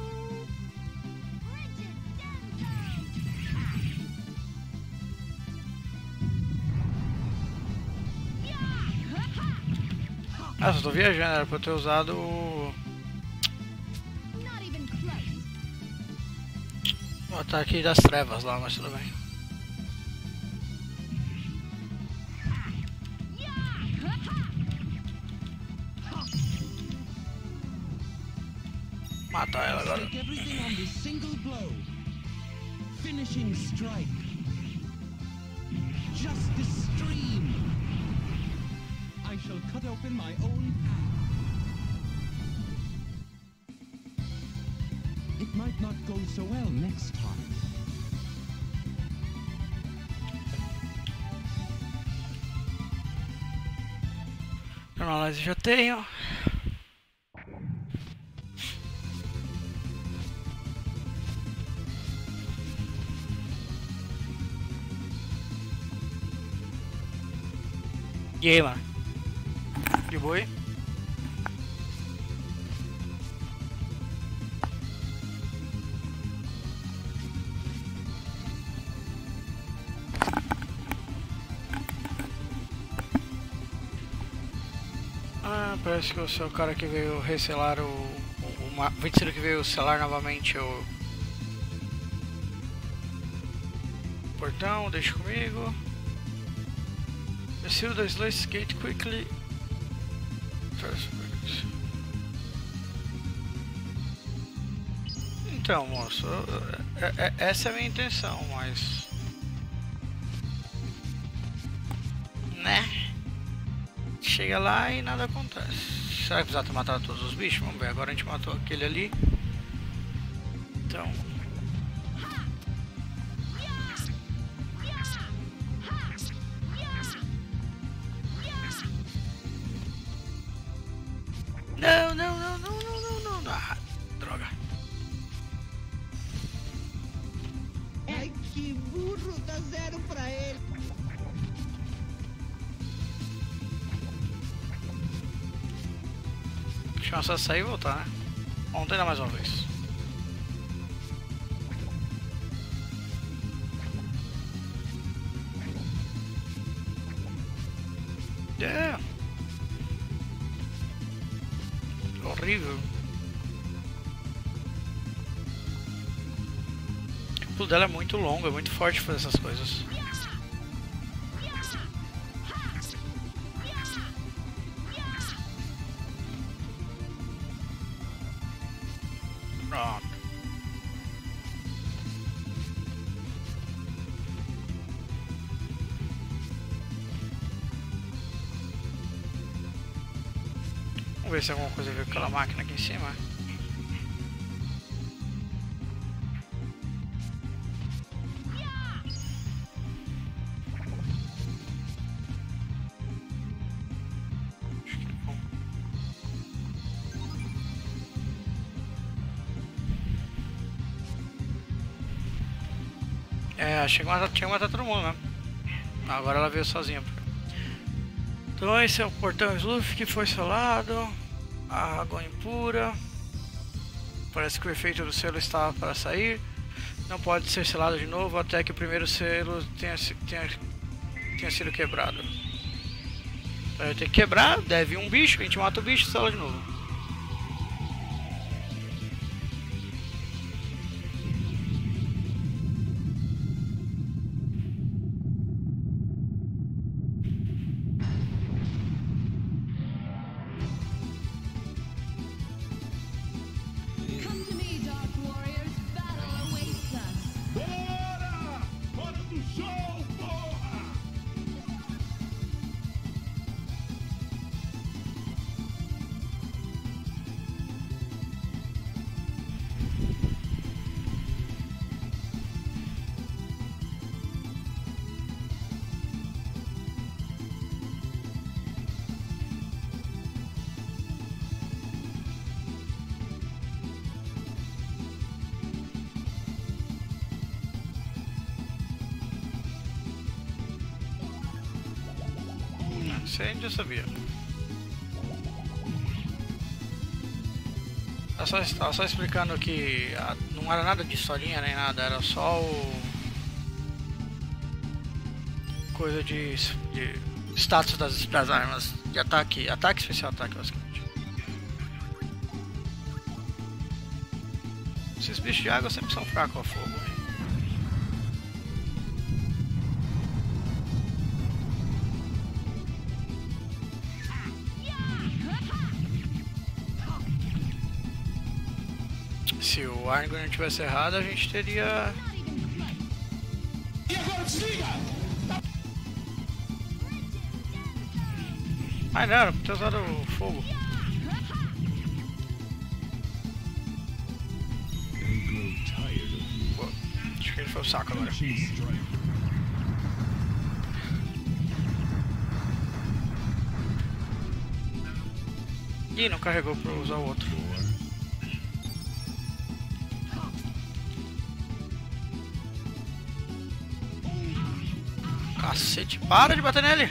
A: Ah, só tô viajando, era pra eu ter usado o...
B: Not even close.
A: o ataque das trevas lá, mas tudo bem. Matar ela agora.
D: Take everything on this single blow. Finishing strike. Justice stream. I shall cut open my own path. It might not go so well next time.
A: Normalise já tenho. E aí, mano? De boi? Ah, parece que você é o cara que veio reselar o... o, o feiticeiro que veio selar novamente o... portão, deixa comigo. Seal the sluice gate quickly. Então, moço, é, é, essa é a minha intenção, mas... né? Chega lá e nada acontece. Será que precisa ter matado todos os bichos? Vamos ver, agora a gente matou aquele ali. Então... Não, não, não, não, não, não, não, não. Ah, droga.
D: Ai, que burro, dá zero pra ele.
A: Deixa eu só sair e voltar, né? Vamos tentar mais uma vez. É. Horrível. O pulo dela é muito longo, é muito forte fazer essas coisas. Pronto. Vamos ver se alguma coisa veio com aquela máquina aqui em cima. Acho que não. É, achei que matar, tinha que matar todo mundo, né? Agora ela veio sozinha. Então esse é o portão Slough que foi selado. A água impura. Parece que o efeito do selo estava para sair. Não pode ser selado de novo até que o primeiro selo tenha, tenha, tenha sido quebrado. Vai ter que quebrar, deve um bicho, a gente mata o bicho e sela de novo. Isso aí a gente já sabia. Ela só, ela só explicando que a, não era nada de historinha nem nada, era só o... coisa de, de status das, das armas, de ataque, ataque especial, ataque basicamente. Esses bichos de água sempre são fracos ao fogo. Hein? Se o Arngren não tivesse errado, a gente teria...
D: E agora desliga!
A: Mas não, era pra ter usado o fogo.
C: I grow tired of you.
A: Pô, acho que ele foi o saco agora.
C: Finishing strike.
A: Ih, não carregou pra usar o outro. Cacete, para de bater nele!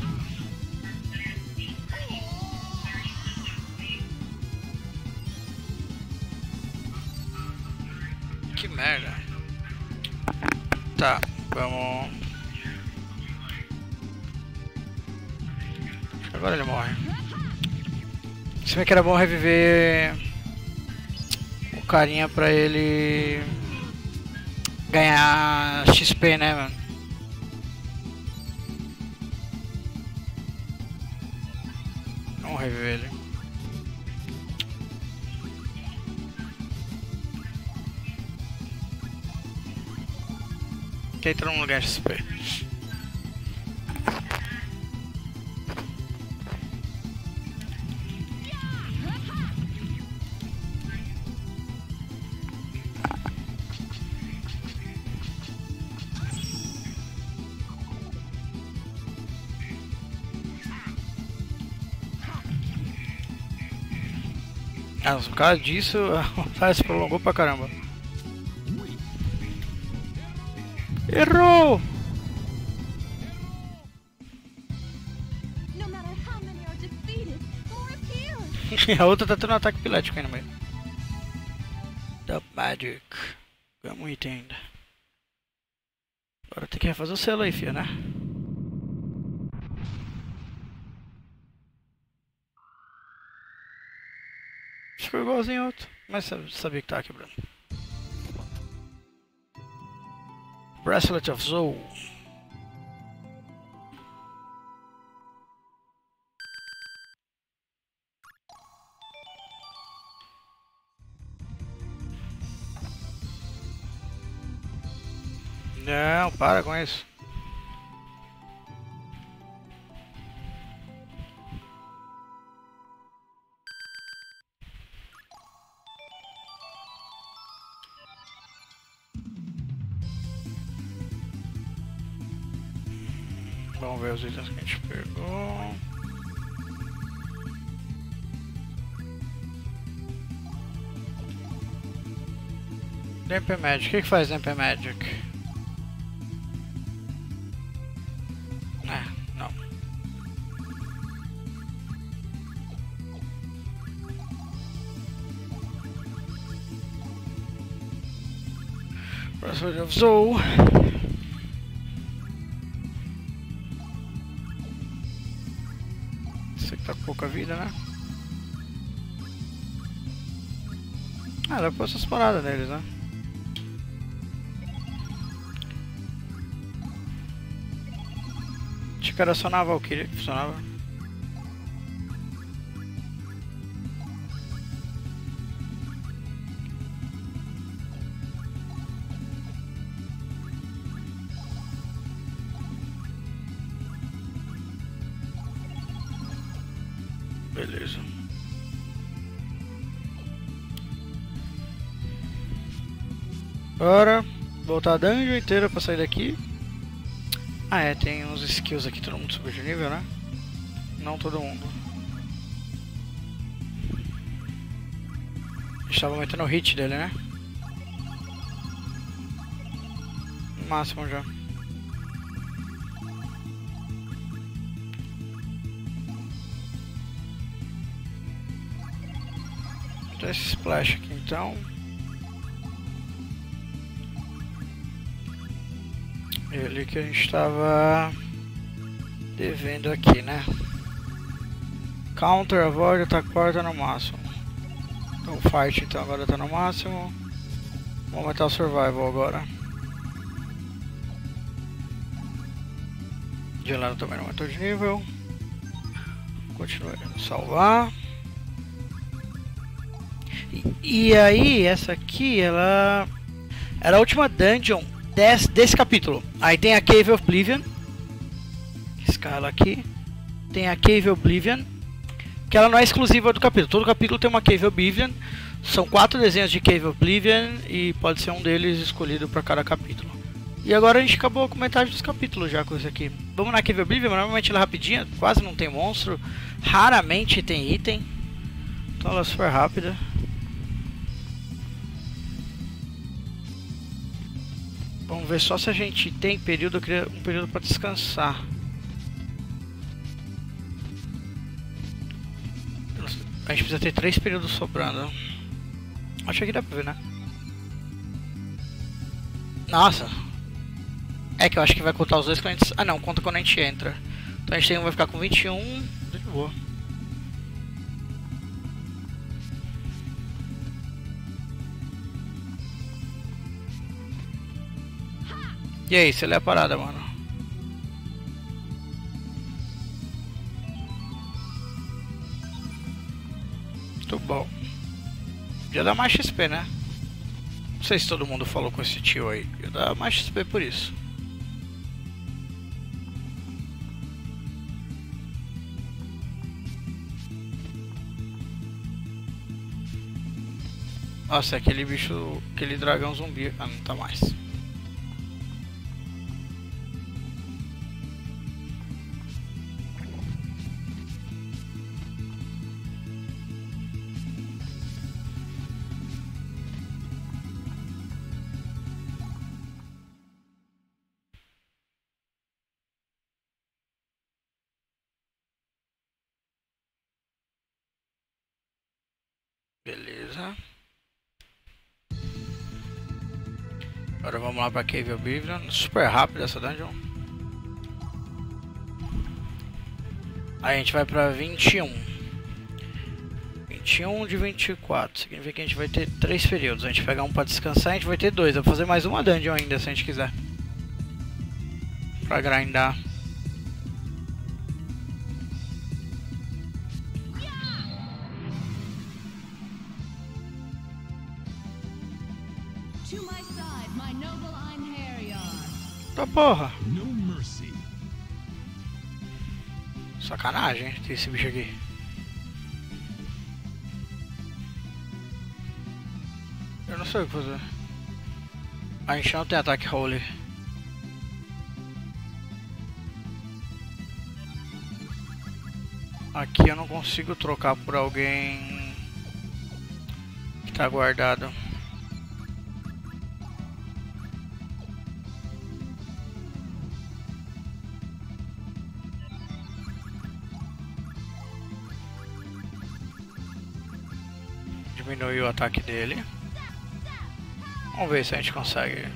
A: Que merda. Tá, vamos... Acho que agora ele morre. Se bem que era bom reviver o carinha pra ele ganhar X P, né, mano? Vamos reviver ele. Que entrou num lugar X P. Ah, por causa disso, a batalha se prolongou pra caramba. Errou!
B: No matter how many are defeated, more appear.
A: A outra tá tendo um ataque epilético aí no meio. The Magic. Ganhamos um item ainda. Agora tem que refazer o selo aí, fia, né? Ficou igualzinho ao outro, mas sabia que tava quebrando. Bracelet of Zou. Não, para com isso. Vamos ver os itens que a gente pegou. Damper Magic. O que que faz Damper Magic? É, não. Bracelet of Zou. Tá com pouca vida, né? Ah, dá pra pôr essas paradas neles, né? Acho que era só na Valkyria que funcionava. Beleza. Bora voltar a dungeon inteira pra sair daqui. Ah é, tem uns skills aqui, todo mundo subiu de nível, né? Não todo mundo. Estava metendo o hit dele, né? No máximo já. botar esse splash aqui então. Ele que a gente estava devendo aqui, né? Counter, avoid, ataque power tá no máximo. Então fight então agora tá no máximo. Vamos aumentar o survival agora. Gelado também não aumentou de nível. Continua salvar. E, e aí essa aqui ela era a última dungeon desse, desse capítulo. Aí tem a Cave of Oblivion. Escala aqui. Tem a Cave of Oblivion, que ela não é exclusiva do capítulo. Todo capítulo tem uma Cave of Oblivion. São quatro desenhos de Cave of Oblivion e pode ser um deles escolhido para cada capítulo. E agora a gente acabou com metade dos capítulos já com isso aqui. Vamos na Cave of Oblivion, normalmente ela é rapidinha, quase não tem monstro. Raramente tem item. Então ela é super rápida. Vamos ver só se a gente tem período, eu queria um período para descansar. A gente precisa ter três períodos sobrando. Acho que dá pra ver, né? Nossa! É que eu acho que vai contar os dois quando a gente... Ah não, conta quando a gente entra. Então a gente tem, vai ficar com vinte e um. De boa. E aí, você lê a parada, mano? Muito bom. Já dá mais X P, né? Não sei se todo mundo falou com esse tio aí. Já dá mais X P por isso. Nossa, é aquele bicho, aquele dragão zumbi. Ah, não tá mais. Beleza. Agora vamos lá pra Cave of Oblivion. Super rápido essa dungeon. Aí a gente vai pra vinte e um. vinte e um de vinte e quatro. Significa que a gente vai ter três períodos. A gente pegar um pra descansar, a gente vai ter dois. Dá pra fazer mais uma dungeon ainda se a gente quiser. Pra grindar.
B: To my side, my noble Einherjar.
A: Tá porra.
C: No mercy.
A: Sacanagem, hein? Tem esse bicho aqui. Eu não sei o que fazer. A gente não tem ataque holy. Aqui eu não consigo trocar por alguém que tá guardado. Diminuiu o ataque dele. Vamos ver se a gente consegue.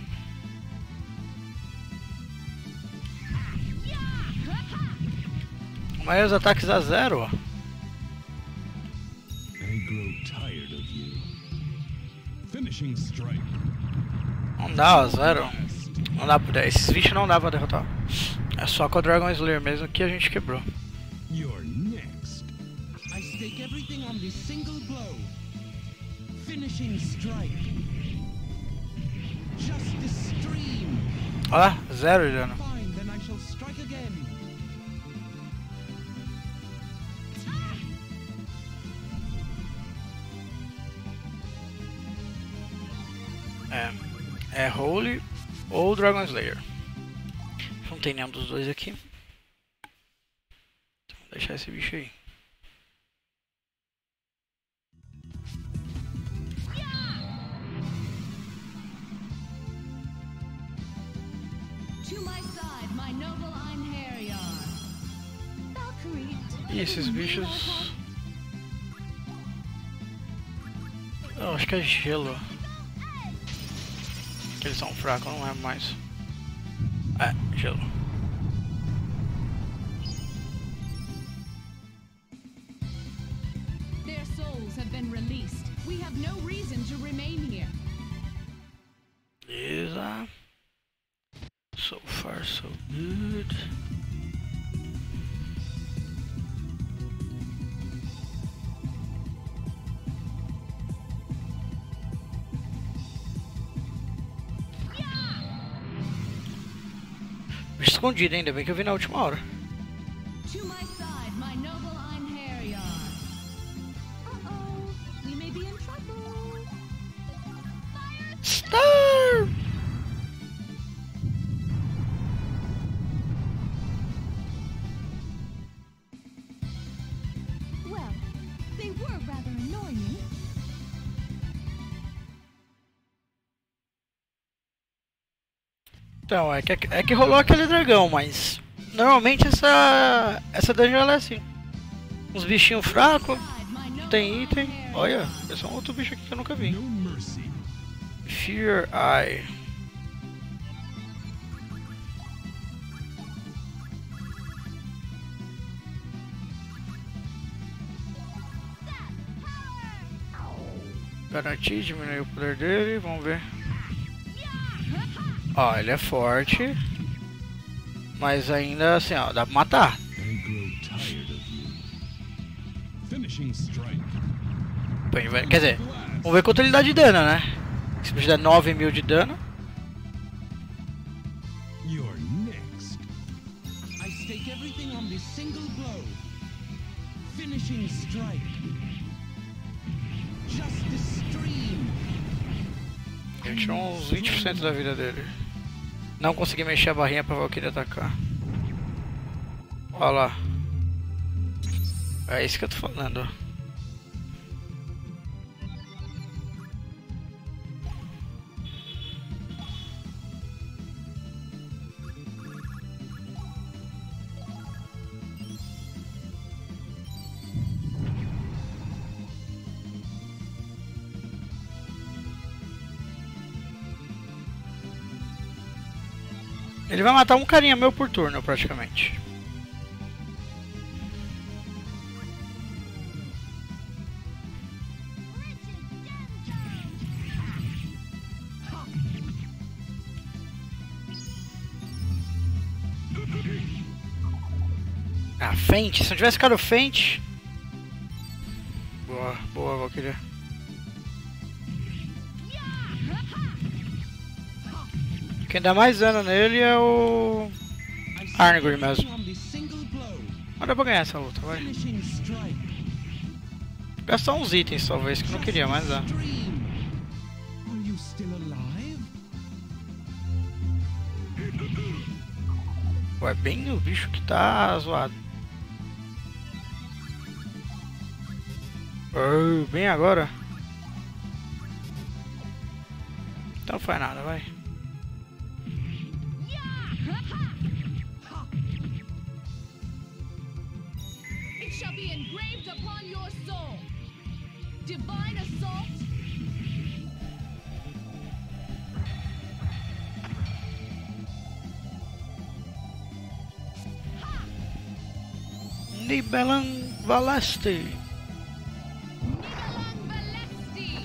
A: Mas os ataques a zero, ó.
C: I grow tired of you. Finishing strike.
A: Não dá, a zero. Não dá pra... Esses bichos não dá pra derrotar. É só com o Dragon Slayer mesmo que a gente quebrou.
C: You're next.
D: I stake everything on this single blow. Finishing strike. Justice stream.
A: Olha lá, zero de dano.
D: Fine, then I shall strike again.
A: É, é Holy ou Dragon Slayer. Não tem nenhum dos dois aqui. Então, vou deixar esse bicho aí.
B: To my side, my noble Einherjar. Valkyrie.
A: E esses bichos. acho que é gelo. Que eles são fracos, não lembro mais. É, gelo.
B: Their souls have been released. We have no reason to remain here.
A: Beleza. So far, so good. Escondido, ainda bem que eu vi na última hora.
B: To my side, my noble Einherjar. Uh-oh, we may be in trouble.
A: Star!
B: Well, they were rather annoying.
A: Então, é que, é que rolou aquele dragão, mas normalmente essa essa dungeon ela é assim. Uns bichinhos fracos, tem item. Olha, esse é um outro bicho aqui que eu nunca vi.
C: No mercy.
A: Fear Eye. Garantir, diminuir o poder dele, vamos ver. Ó, ele é forte, mas ainda assim, ó, dá pra matar.
C: I grow tired of you. Finishing strike.
A: Pô, ele vai- Quer dizer, vamos ver quanto ele dá de dano, né? Se ele dá nove mil de dano.
C: You're next.
D: I stake everything on this single blow. Finishing strike. Justice stream.
A: Ele tirou uns vinte por cento da vida dele. Não consegui mexer a barrinha pra Valkyrie atacar. Olha lá. É isso que eu tô falando. Ele vai matar um carinha meu por turno, praticamente. Ah, Fente. Se não tivesse ficado Fente... Boa, boa, Valkyria. Quem dá mais dano nele é o...
D: I stake
A: Arngry
D: everything
A: mesmo.
D: on this single blow.
A: Mas dá pra ganhar essa luta, vai.
D: Finishing strike.
A: Gastar uns itens talvez, que eu não queria, mas dá.
D: Stream. Are you still alive?
A: Pô, é bem o bicho que tá zoado. Oh, bem agora. Então não faz nada, vai.
B: It shall be engraved upon your soul. Divine assault.
A: Nibelan Valeste.
B: Nibelan Valesti.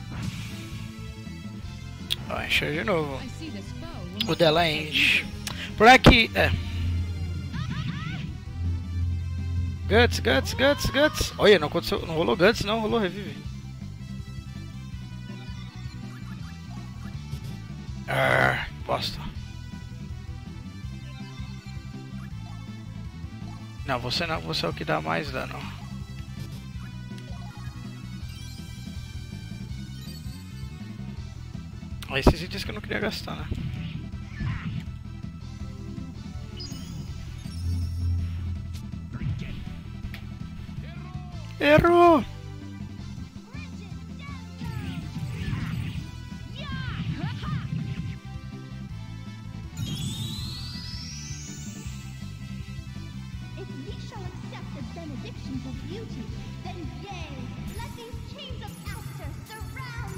A: Ó, encheu de novo.
B: I see this foe.
A: O dela enche. Por aqui, é. Guts, Guts, Guts, Guts. Olha, não aconteceu, não rolou Guts, não, rolou Revive. Ah, bosta. Não, você não, você é o que dá mais dano. Ah, esses itens que eu não queria gastar, né? Errou!
E: If we shall accept the benedictions of beauty, then yea, let these chains of Alster surround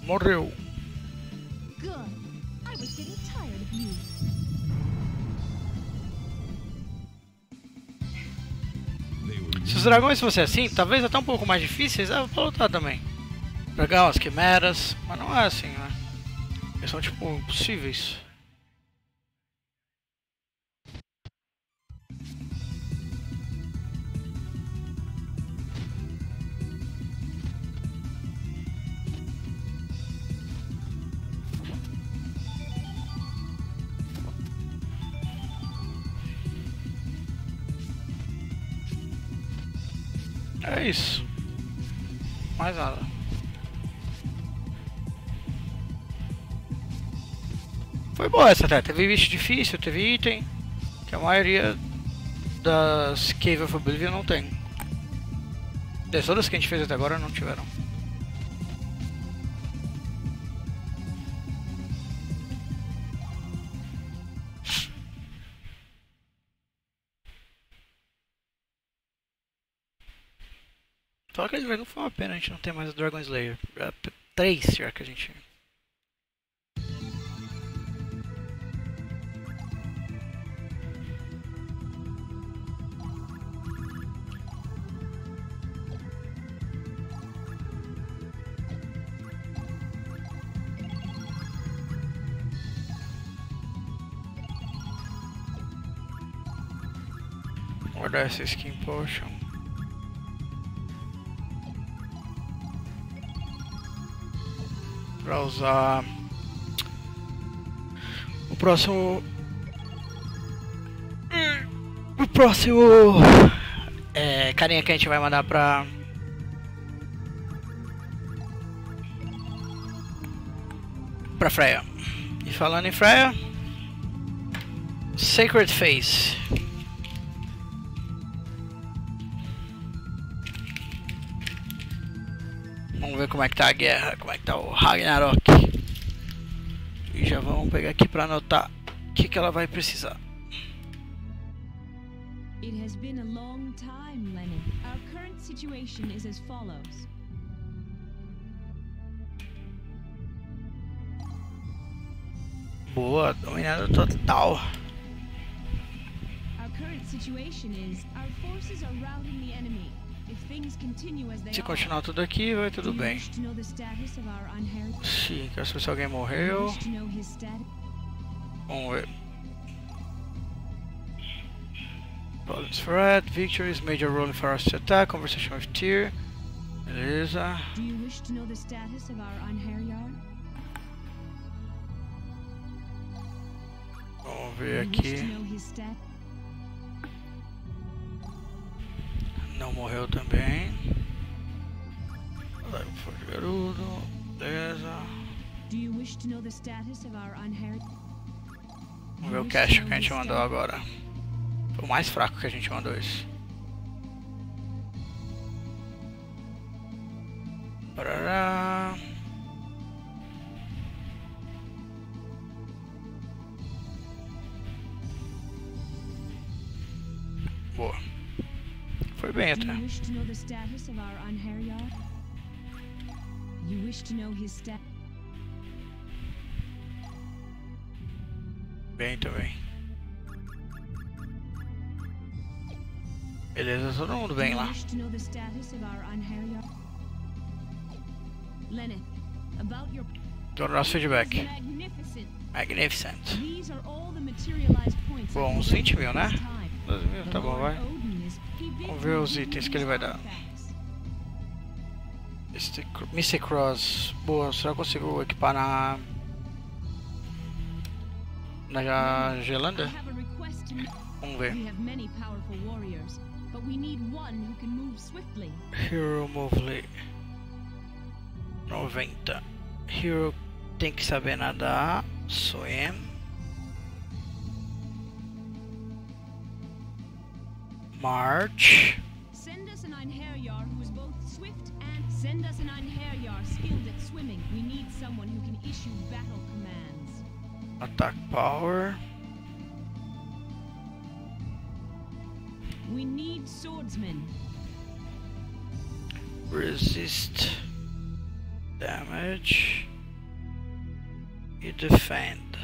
A: Morreu.
E: Good. I was getting tired of you.
C: They were
A: Se os dragões fossem assim, talvez até um pouco mais difíceis, dava pra lutar também. Dragão, as quimeras, mas não é assim, né? Eles são tipo impossíveis. É isso. Mais nada. Foi boa essa até. Teve bicho difícil, teve item. Que a maioria das Cave of Oblivion não tem. Das todas que a gente fez até agora não tiveram. Só que não foi uma pena a gente não ter mais o Dragon Slayer. três já que a gente. Vou guardar essa skin potion. Pra usar o próximo o próximo é, carinha que a gente vai mandar pra pra Freya. E falando em Freya, Sacred Face. Vamos ver como é que tá a guerra, como é que tá o Ragnarok. E já vamos pegar aqui pra anotar o que, que ela vai precisar.
B: It has been a long time, Lennon. Our current situation is as follows.
A: Boa, dominada total.
B: Our current situation is our forces are routing the enemy. If things continue as they
A: Se
B: are,
A: continuar tudo aqui, vai tudo
B: do you
A: bem.
B: wish to know the status of our unherited?
A: Sim, quero saber se alguém
B: Do you
A: morreu.
B: wish to know his status?
A: Vamos ver. Problems for Red, victories, major rolling for us to attack, conversation with Tyr. Beleza.
B: Do you wish to know the status of our unherited?
A: Vamos
B: Do
A: ver
B: you wish to
A: aqui.
B: know his status?
A: Não morreu também. Foi de Garudo. Beleza.
B: Do you wish to know the status of our unherited?
A: Vamos ver o cache que a gente mandou agora. Foi o mais fraco que a gente mandou esse. Parará. Boa. Foi bem
B: Do
A: até.
B: you wish to know the status of our unherited? You wish to know his status?
A: Bem também. Beleza, todo mundo bem lá.
B: Wish to know the status of our unherited? Lenneth, about your
A: Então, nosso feedback.
B: magnificent.
A: Magnificent.
B: These are all the materialized points.
A: Bom,
B: of
A: uns
B: the
A: vinte mil, né?
B: this time.
A: doze mil,
B: The
A: tá bom,
B: Lord
A: vai.
B: Odin is
A: Vamos ver os itens que ele vai dar. Este Mystic Cross. Boa, será que eu consigo equipar na. Na Gelanda?
B: I have a request to make.
A: Vamos ver.
B: We have many powerful warriors, but we need one who can move swiftly.
A: Hero Movely noventa. Hero tem que saber nadar. Swim. March.
B: Send us an Einherjar who is both swift and send us an Einherjar skilled at swimming. We need someone who can issue battle commands.
A: Attack Power.
B: We need swordsmen.
A: Resist damage. e defend.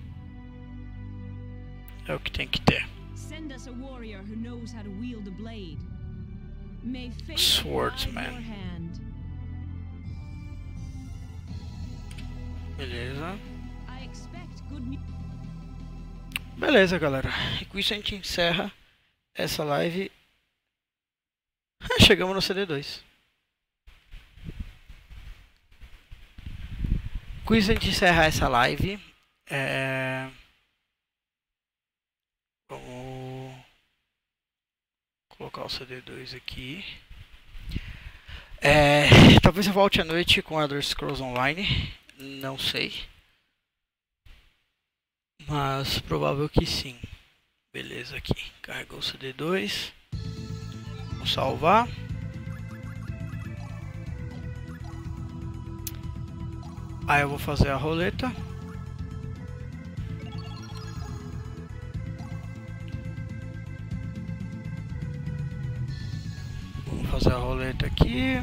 A: É o que tem que ter.
B: Send us a warrior who knows how to wield a blade. May fate
A: Swordsman.
B: guide your hand.
A: Beleza.
B: I expect good news.
A: Beleza, galera. E com isso a gente encerra essa live. Chegamos no C D dois. Com isso a gente encerra essa live. É... Vamos colocar o C D dois aqui. É... Talvez eu volte à noite com Elder Scrolls Online. Não sei. Mas provável que sim. Beleza, aqui. Carregou o C D dois. Vou salvar. Aí eu vou fazer a roleta. Vamos fazer a roleta aqui.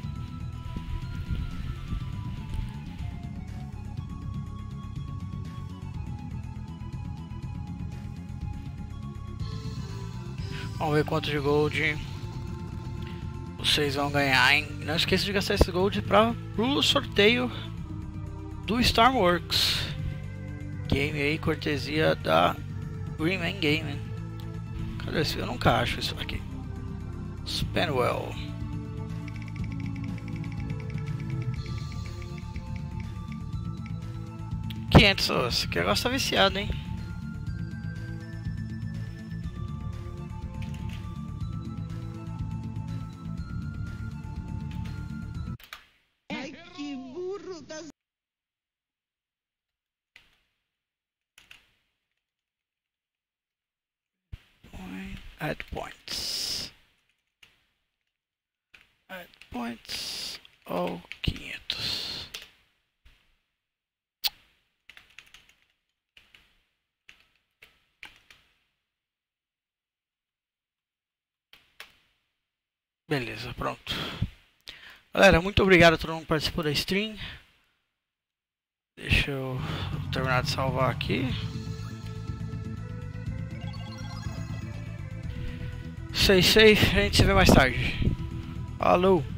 A: Vamos ver quanto de gold vocês vão ganhar, hein? Não esqueça de gastar esse gold para o sorteio do Stormworks. Game aí, cortesia da Greenman Gaming. Cadê esse? Eu nunca acho isso aqui. Spanwell. quinhentos, esse aqui agora tá viciado, hein? Add points. Add points. Ou quinhentos. Beleza, pronto. Galera, muito obrigado a todo mundo que participou da stream. Deixa eu terminar de salvar aqui. Stay safe, a gente se vê mais tarde. Falou!